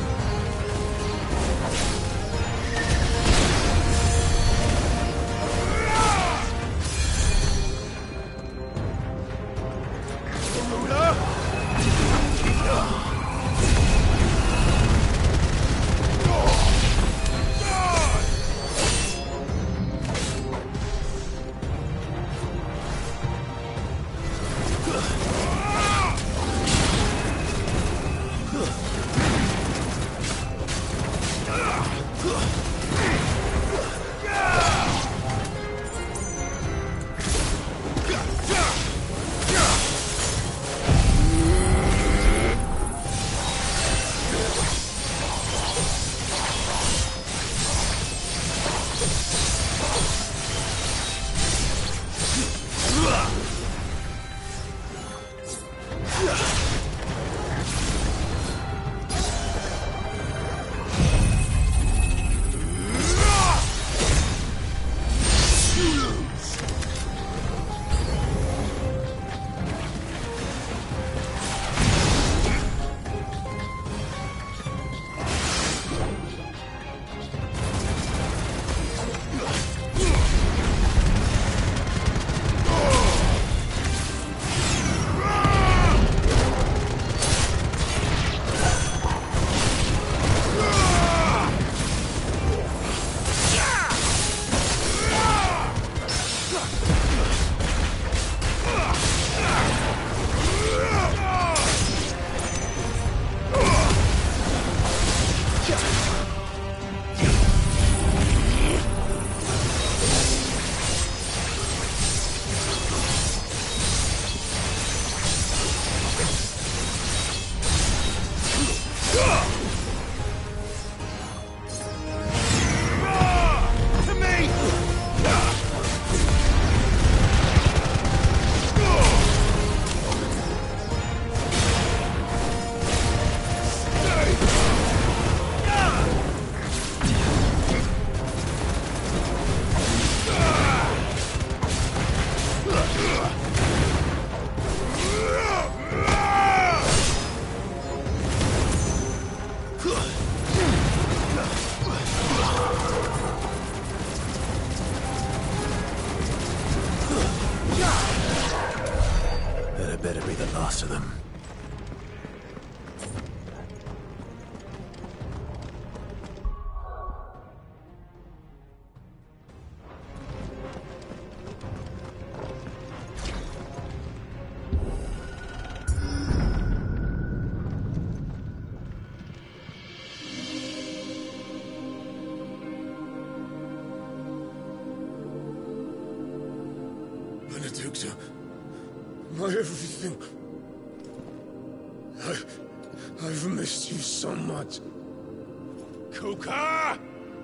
Speaker 2: To them.
Speaker 11: Benedicta, my everything. I, I've missed you so much. Kuka!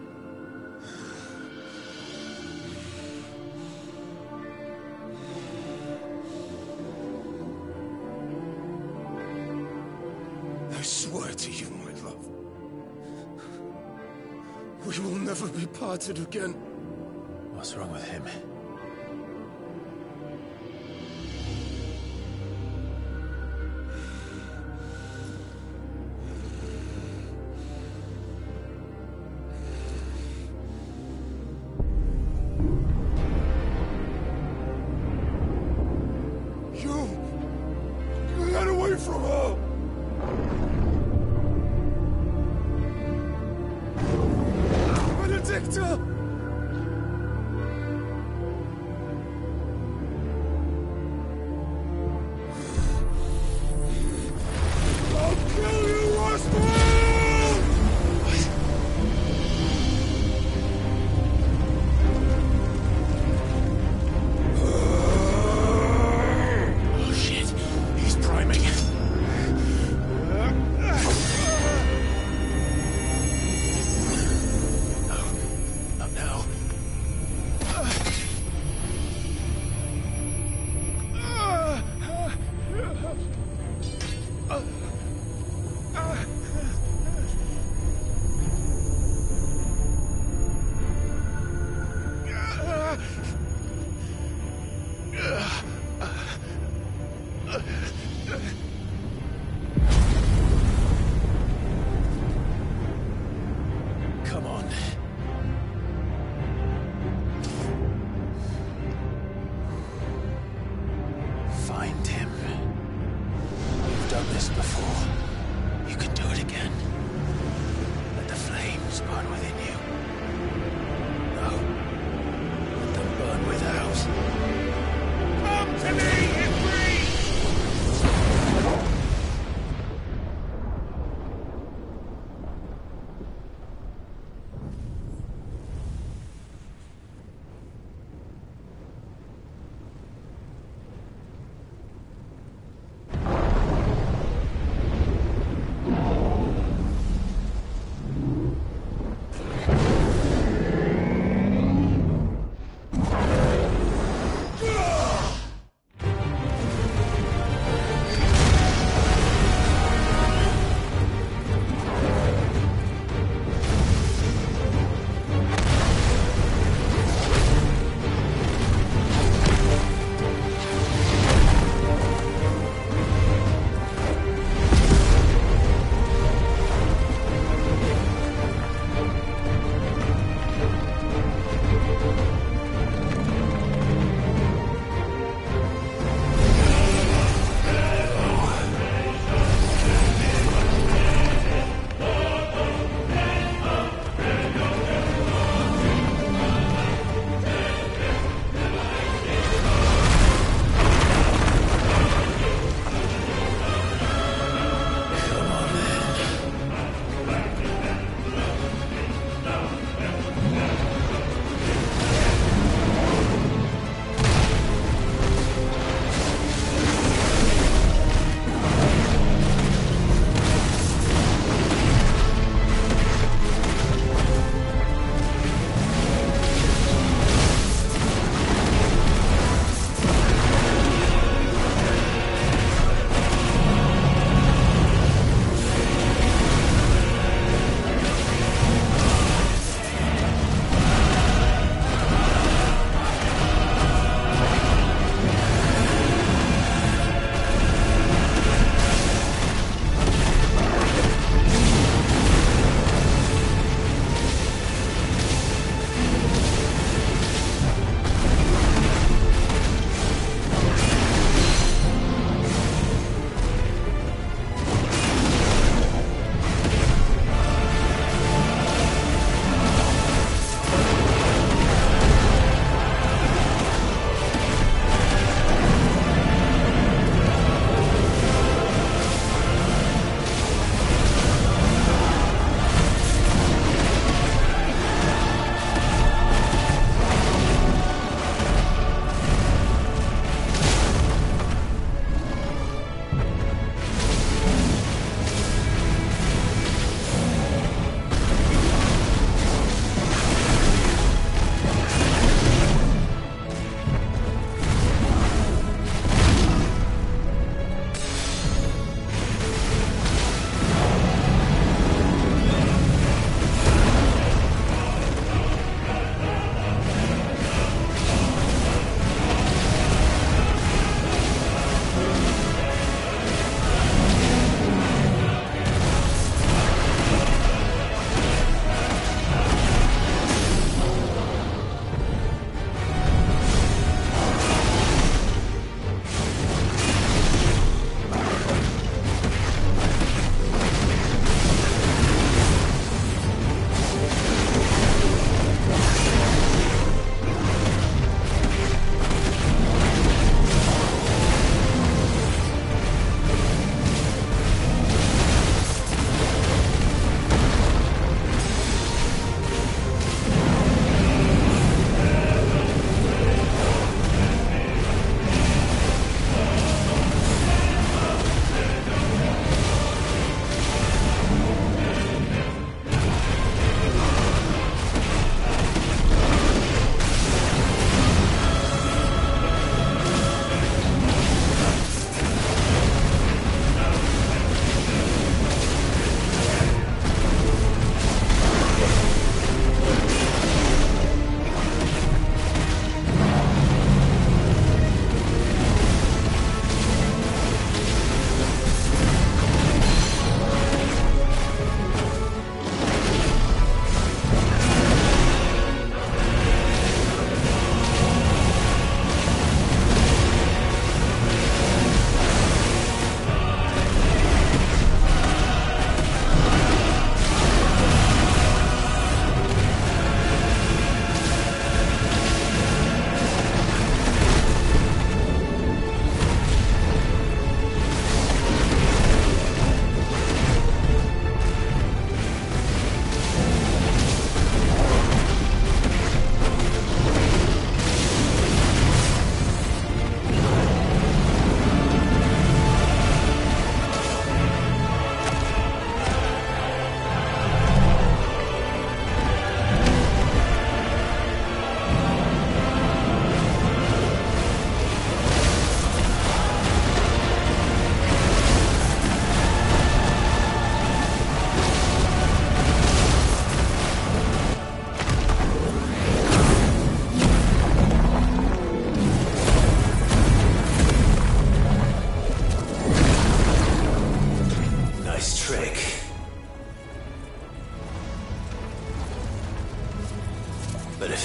Speaker 11: I swear to you, my love, we will never be parted again.
Speaker 2: What's wrong with him?
Speaker 11: From her! Benedicta!
Speaker 2: this before. You can do it again. Let the flames burn within you. No. Let them burn without.
Speaker 11: Come to me, Ifrit!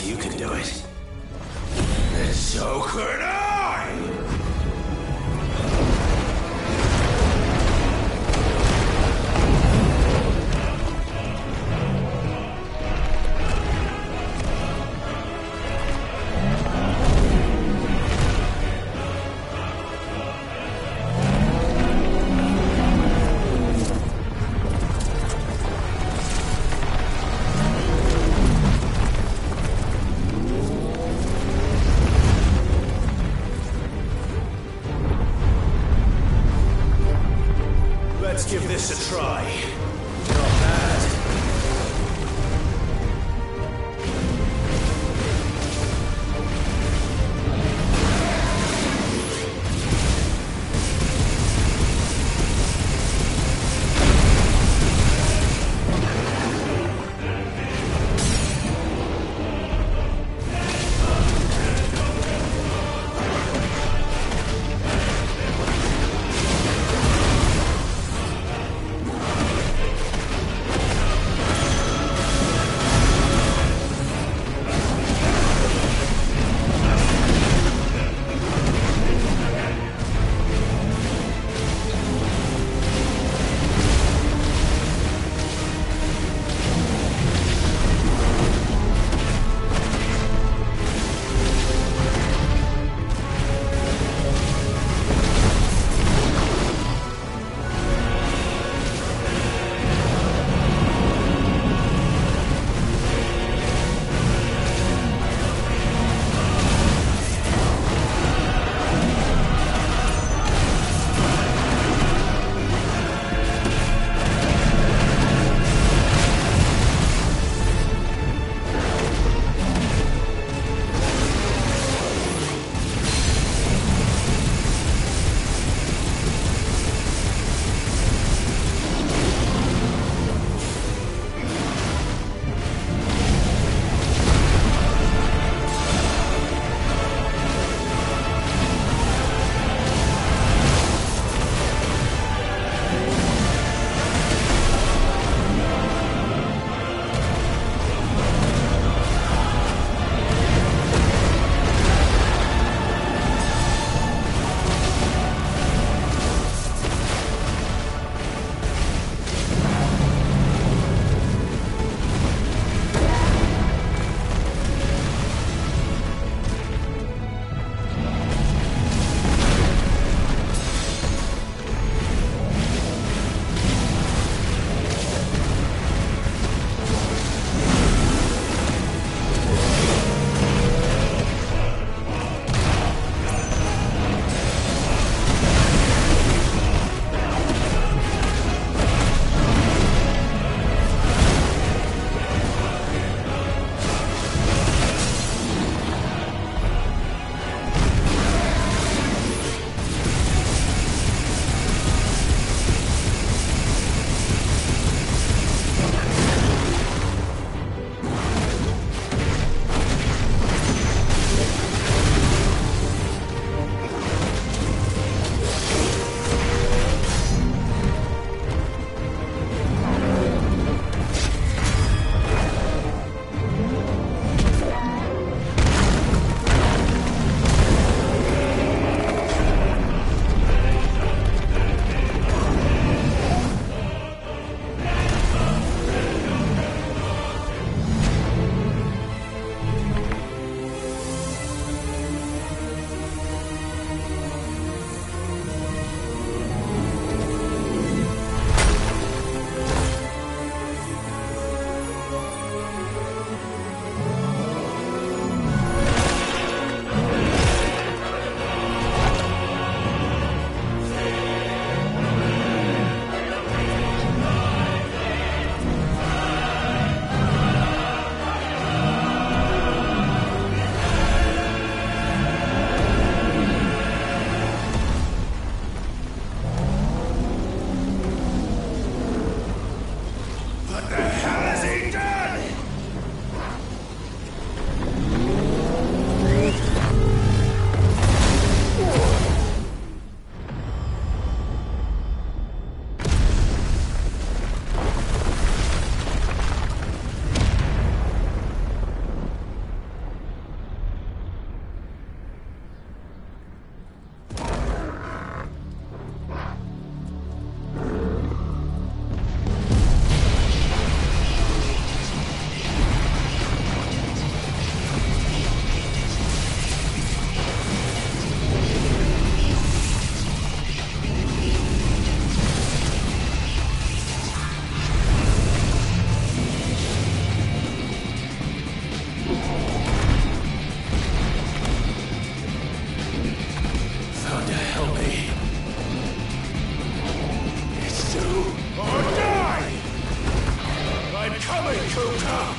Speaker 2: you can do it. And so could I!
Speaker 1: Let's give this a try. Not bad.
Speaker 11: way, Joker!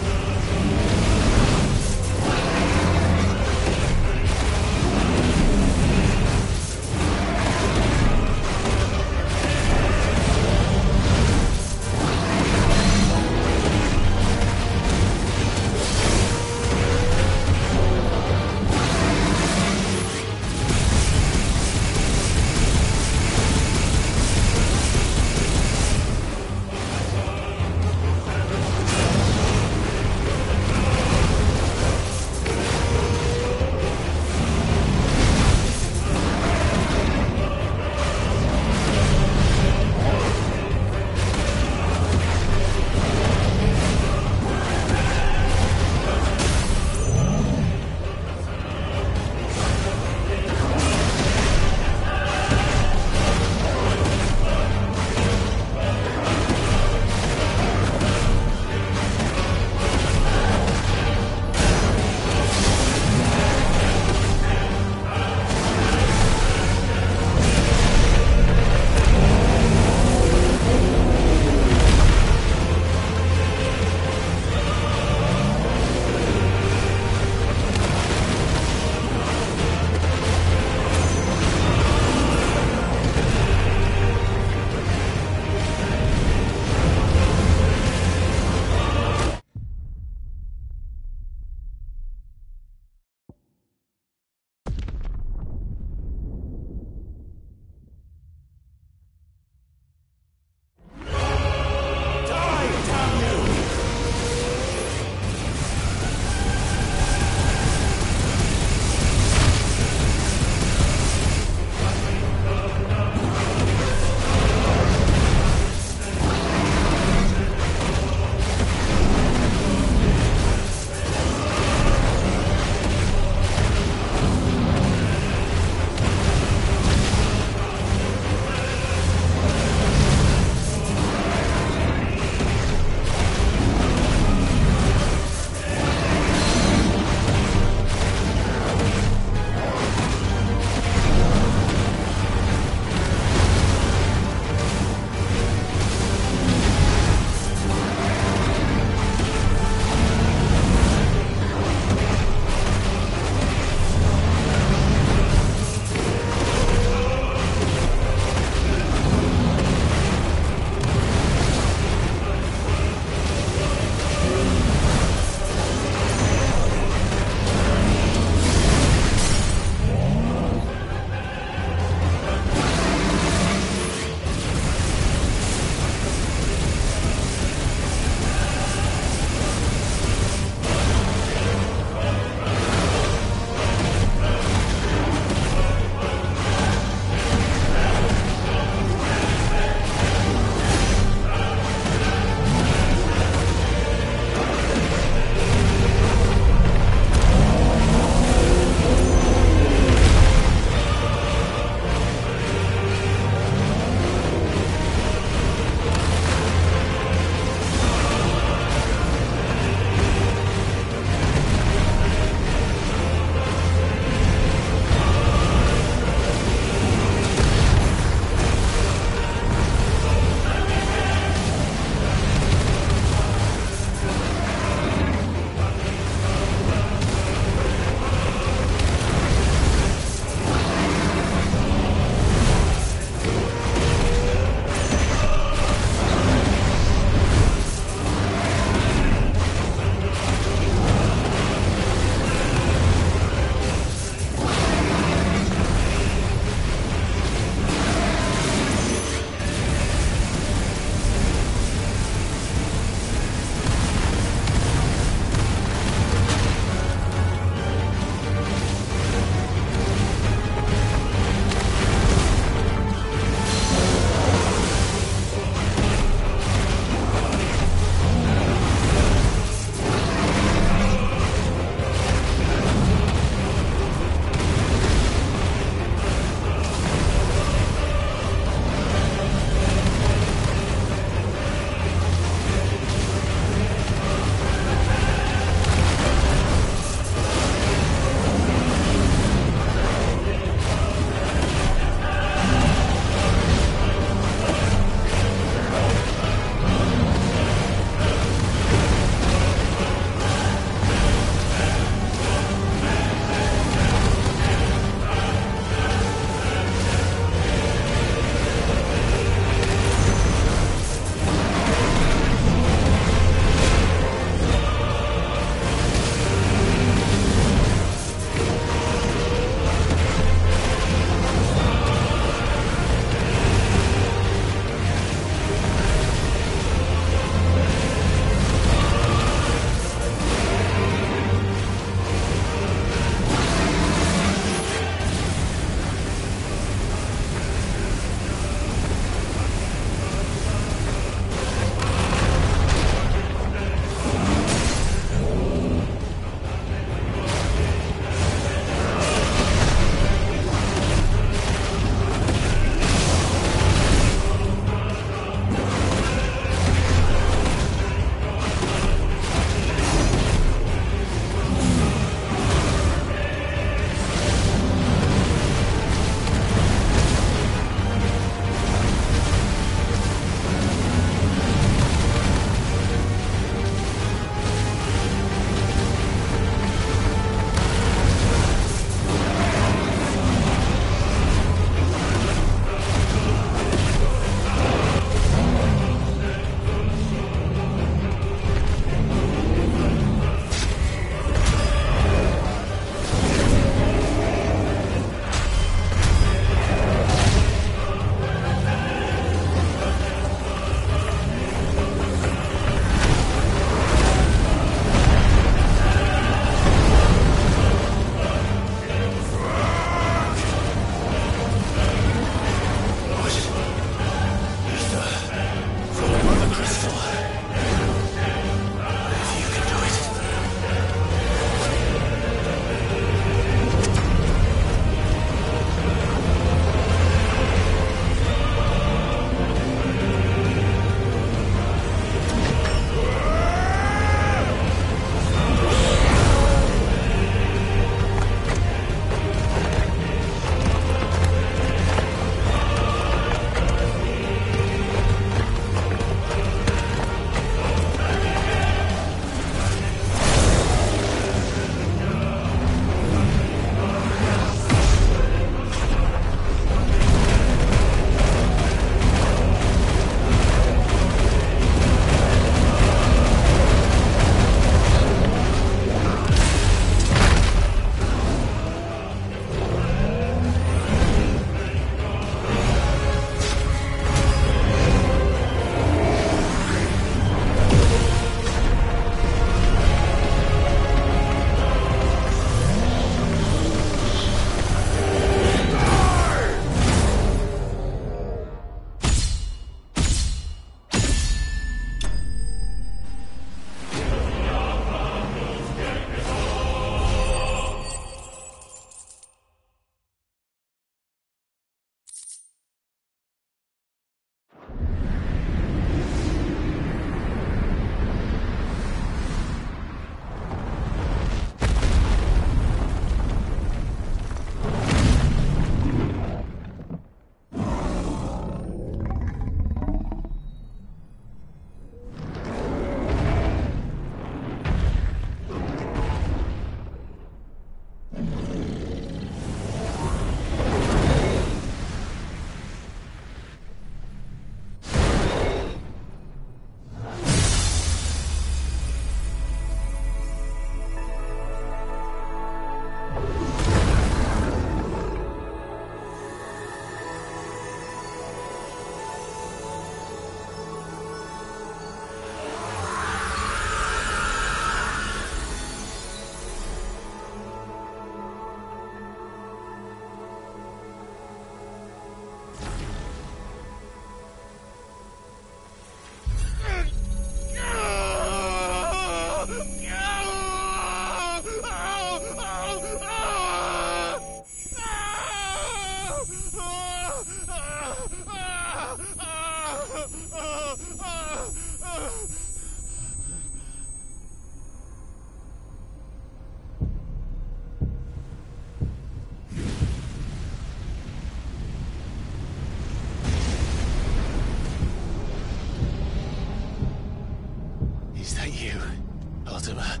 Speaker 2: Ultima.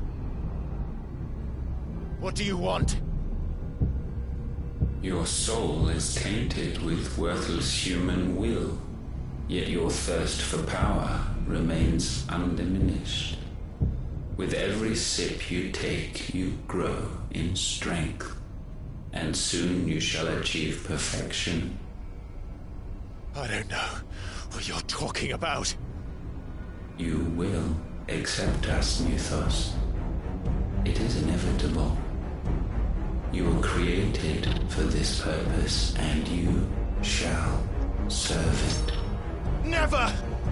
Speaker 2: What do you want?
Speaker 12: Your soul is tainted with worthless human will, yet your thirst for power remains undiminished. With every sip you take, you grow in strength, and soon you shall achieve perfection.
Speaker 2: I don't know what you're talking about.
Speaker 12: You will accept us, Mythos. It is inevitable. You were created for this purpose, and you shall serve it.
Speaker 2: Never!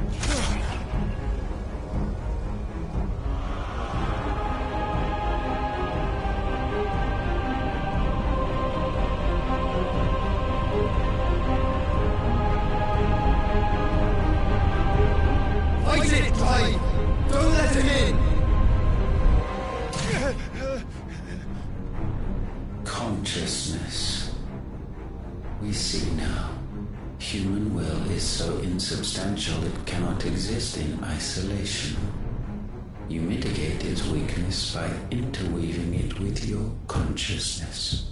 Speaker 13: Fight it, Clive! Don't let him in!
Speaker 12: Consciousness. We see now. Human will is so insubstantial it cannot exist in isolation. You mitigate its weakness by interweaving it with your consciousness.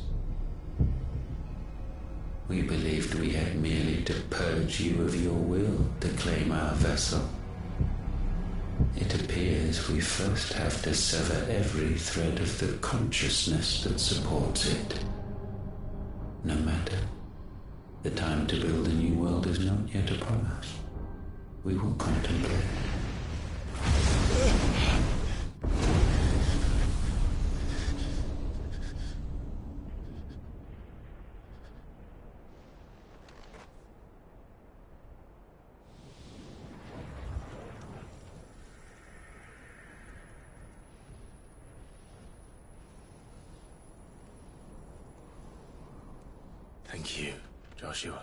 Speaker 12: We believed we had merely to purge you of your will to claim our vessel. It appears we first have to sever every thread of the consciousness that supports it. No matter. The time to build a new world is not yet upon us. We will contemplate.
Speaker 2: Thank you, Joshua.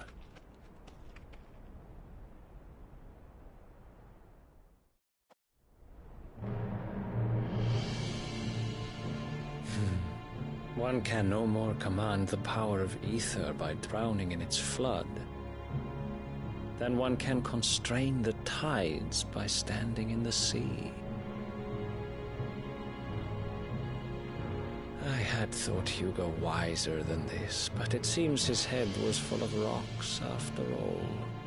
Speaker 10: One can no more command the power of ether by drowning in its flood than one can constrain the tides by standing in the sea. I had thought Hugo wiser than this, but it seems his head was full of rocks after all.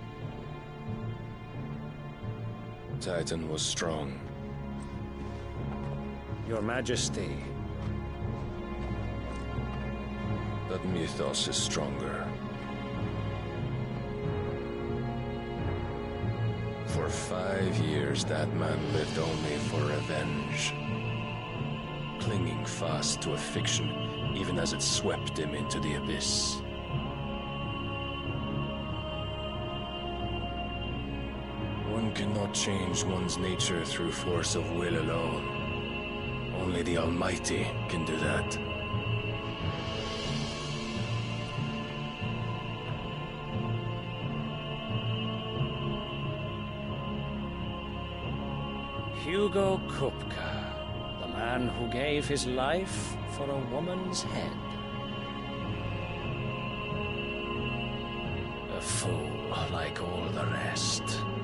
Speaker 14: Titan was strong.
Speaker 10: Your Majesty.
Speaker 14: But Mythos is stronger. For five years, that man lived only for revenge. Clinging fast to a fiction, even as it swept him into the abyss. One cannot change one's nature through force of will alone. Only the Almighty can do that.
Speaker 10: Hugo Kupka. The man who gave his life for a woman's head. A fool like all the rest.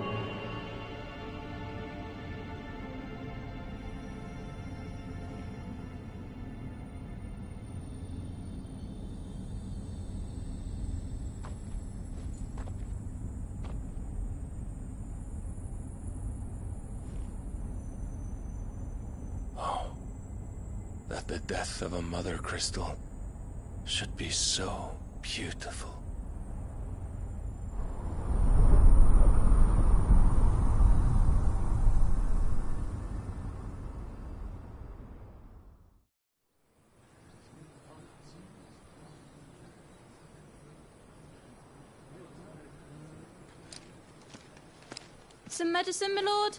Speaker 14: That the death of a mother crystal should be so beautiful.
Speaker 15: Some medicine, my lord?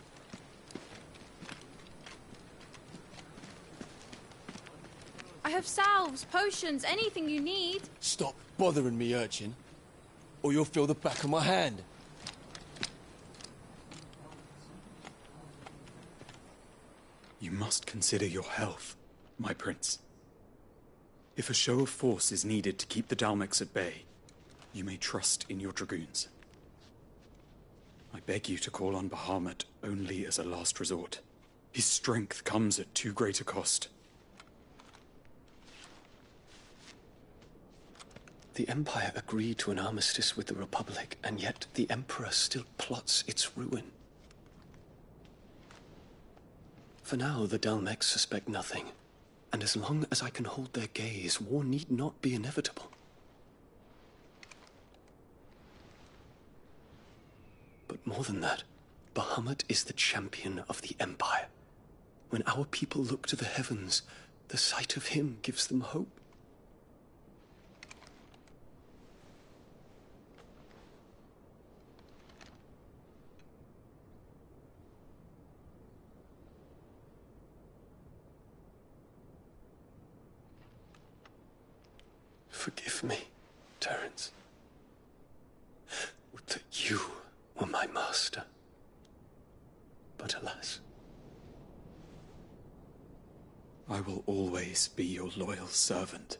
Speaker 15: I have salves, potions, anything you need.
Speaker 16: Stop bothering me, urchin, or you'll feel the back of my hand.
Speaker 17: You must consider your health, my prince. If a show of force is needed to keep the Dalmex at bay, you may trust in your dragoons. I beg you to call on Bahamut only as a last resort. His strength comes at too great a cost.
Speaker 18: The Empire agreed to an armistice with the Republic, and yet the Emperor still plots its ruin. For now, the Dalmex suspect nothing, and as long as I can hold their gaze, war need not be inevitable. But more than that, Bahamut is the champion of the Empire. When our people look to the heavens, the sight of him gives them hope. Forgive me, Terence. Would that you were my master. But alas.
Speaker 17: I will always be your loyal servant.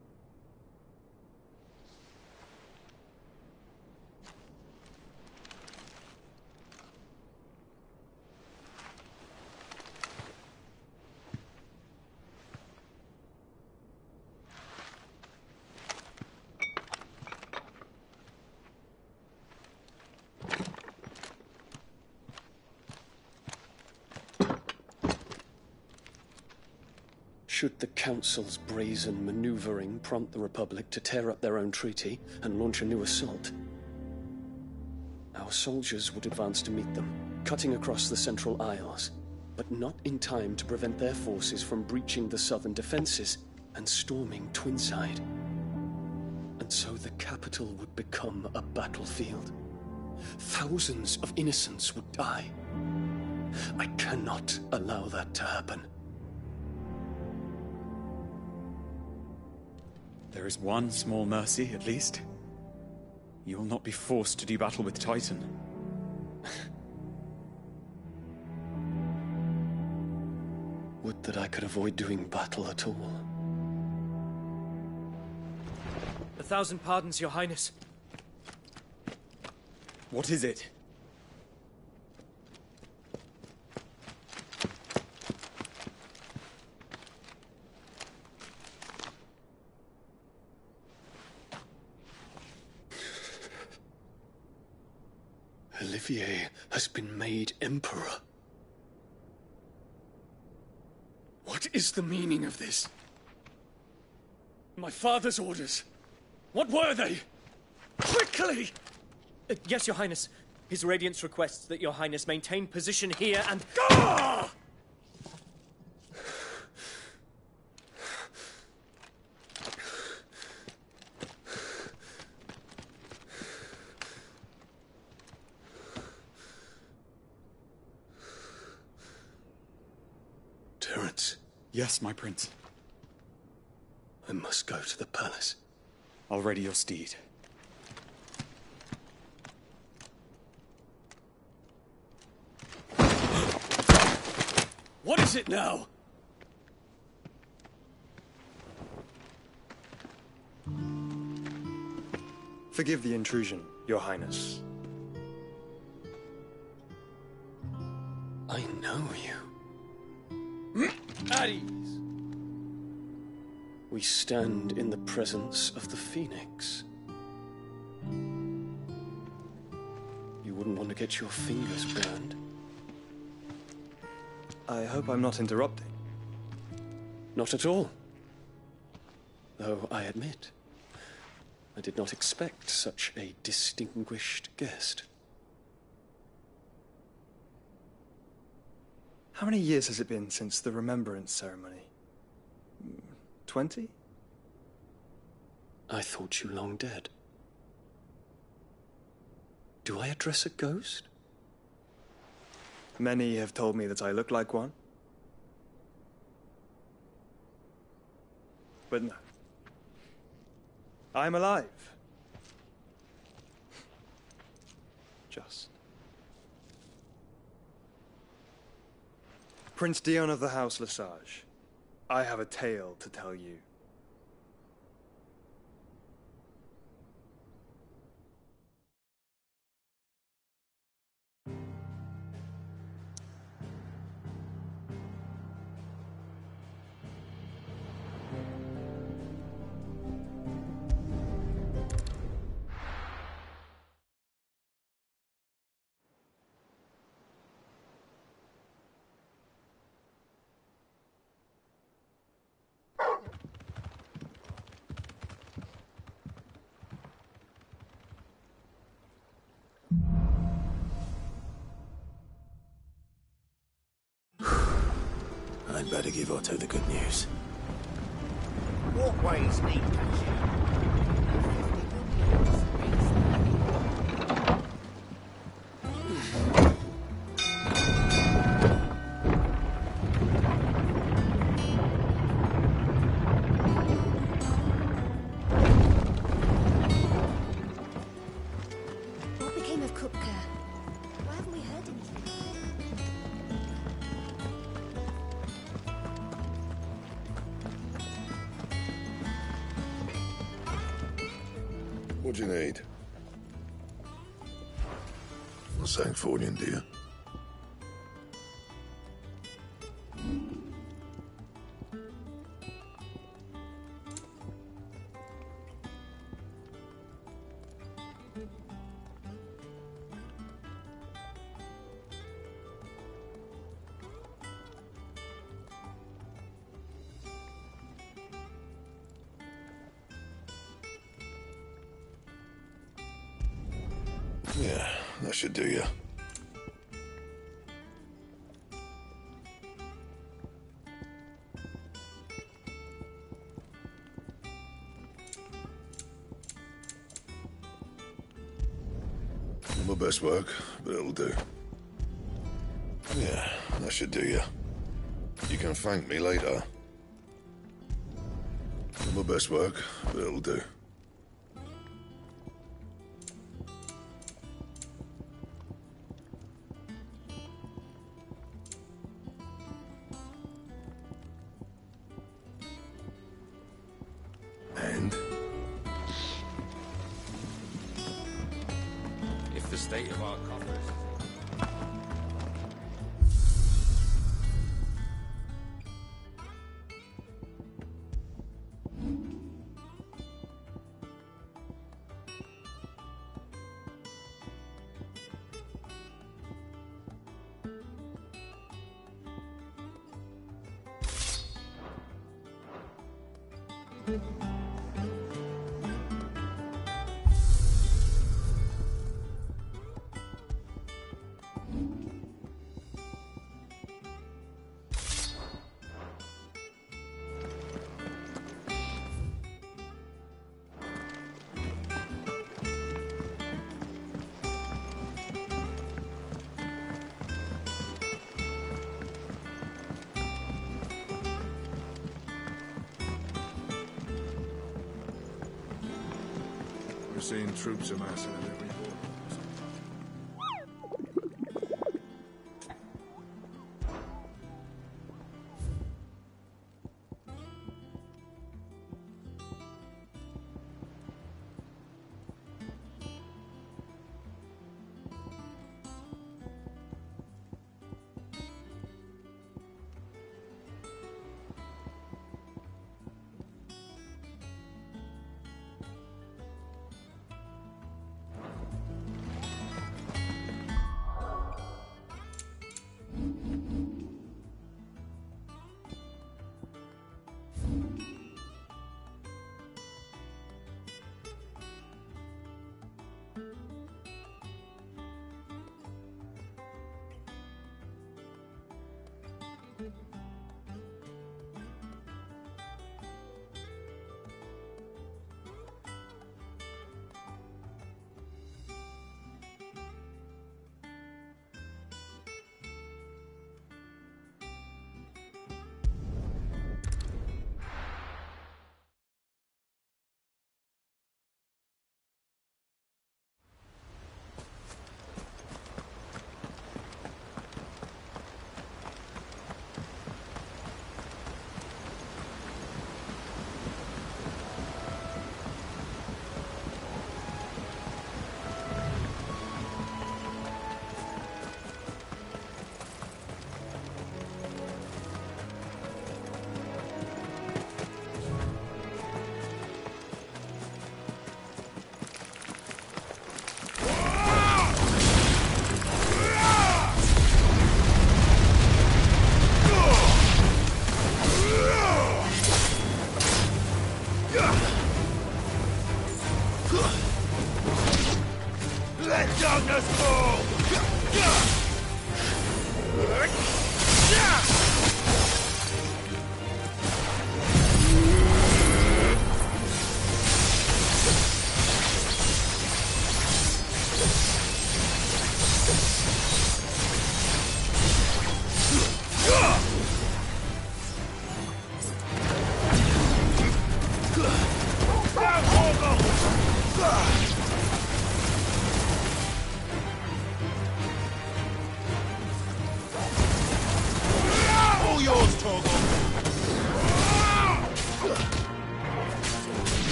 Speaker 18: Should the Council's brazen maneuvering prompt the Republic to tear up their own treaty and launch a new assault, our soldiers would advance to meet them, cutting across the Central Isles, but not in time to prevent their forces from breaching the southern defenses and storming Twinside. And so the capital would become a battlefield. Thousands of innocents would die. I cannot allow that to happen.
Speaker 17: There is one small mercy, at least. You will not be forced to do battle with Titan.
Speaker 18: Would that I could avoid doing battle at all.
Speaker 19: A thousand pardons, Your Highness.
Speaker 17: What is it?
Speaker 18: Olivier has been made Emperor. What is the meaning of this?
Speaker 19: My father's orders. What were they? Quickly! Uh, yes, Your Highness. His Radiance requests that Your Highness maintain position here and... Ah!
Speaker 18: Terence.
Speaker 17: Yes, my prince.
Speaker 18: I must go to the palace.
Speaker 17: I'll ready your steed.
Speaker 19: What is it now?
Speaker 20: Forgive the intrusion, Your Highness.
Speaker 18: I know you.
Speaker 19: At ease.
Speaker 18: We stand in the presence of the Phoenix. You wouldn't want to get your fingers burned.
Speaker 20: I hope I'm not interrupting.
Speaker 18: Not at all. Though I admit, I did not expect such a distinguished guest.
Speaker 20: How many years has it been since the Remembrance ceremony? Twenty?
Speaker 18: I thought you long dead. Do I address a ghost?
Speaker 20: Many have told me that I look like one. But no. I'm alive. Just. Prince Dion of the House Lesage, I have a tale to tell you.
Speaker 2: I'd better give Otto the good news.
Speaker 13: Walkways need patching.
Speaker 6: What became of Kupka? Why haven't we heard anything?
Speaker 11: What do you need? Not saying Fornian, do you? Yeah, that should do you. Not my best work, but it'll do. Yeah, that should do you. You can thank me later. Not my best work, but it'll do. And?
Speaker 14: If the state of our coffers...
Speaker 11: We're seeing troops amassing at every border.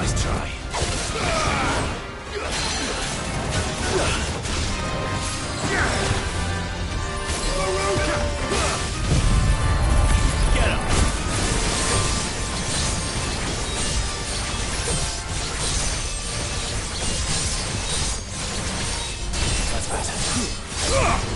Speaker 1: Nice try. Get him! That's better.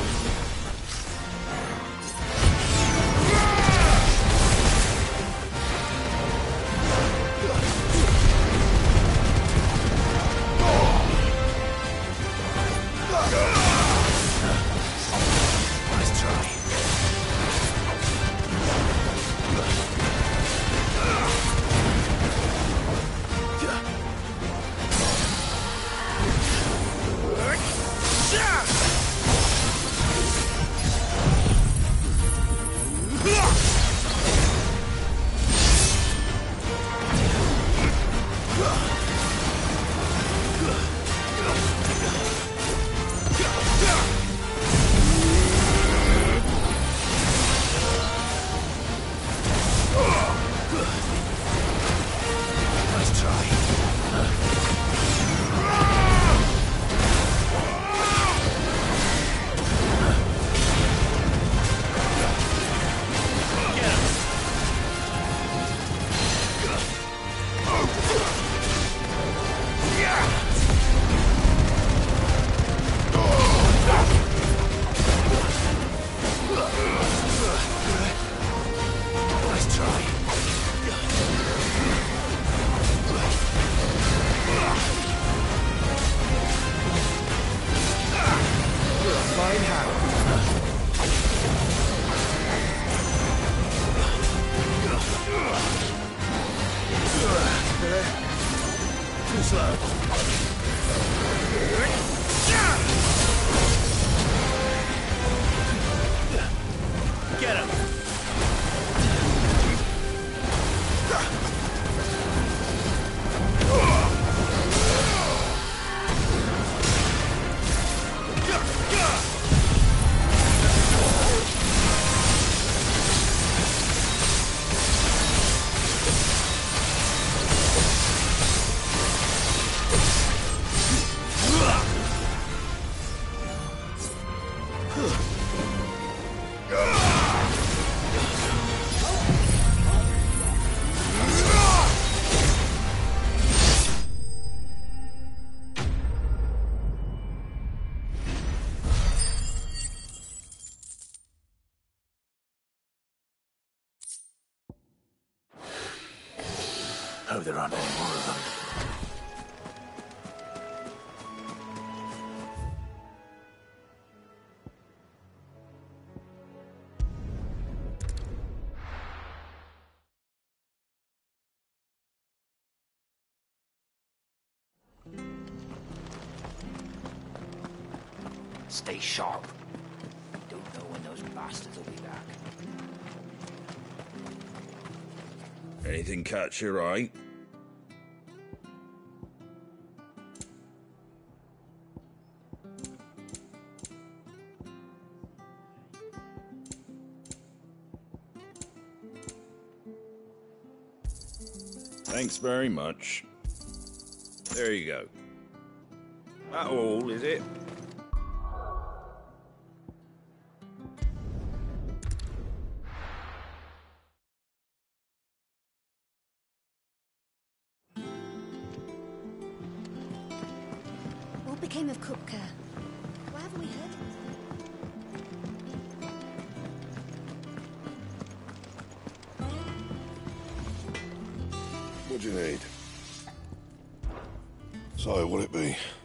Speaker 1: Get him! Hope there aren't any more of them.
Speaker 2: Stay sharp. Don't know when those bastards will be back.
Speaker 11: Anything catch your eye? Thanks very much. There you go. That all, is it?
Speaker 6: What became of Kupka? Why haven't we heard
Speaker 11: What do you need? So, what'll it be?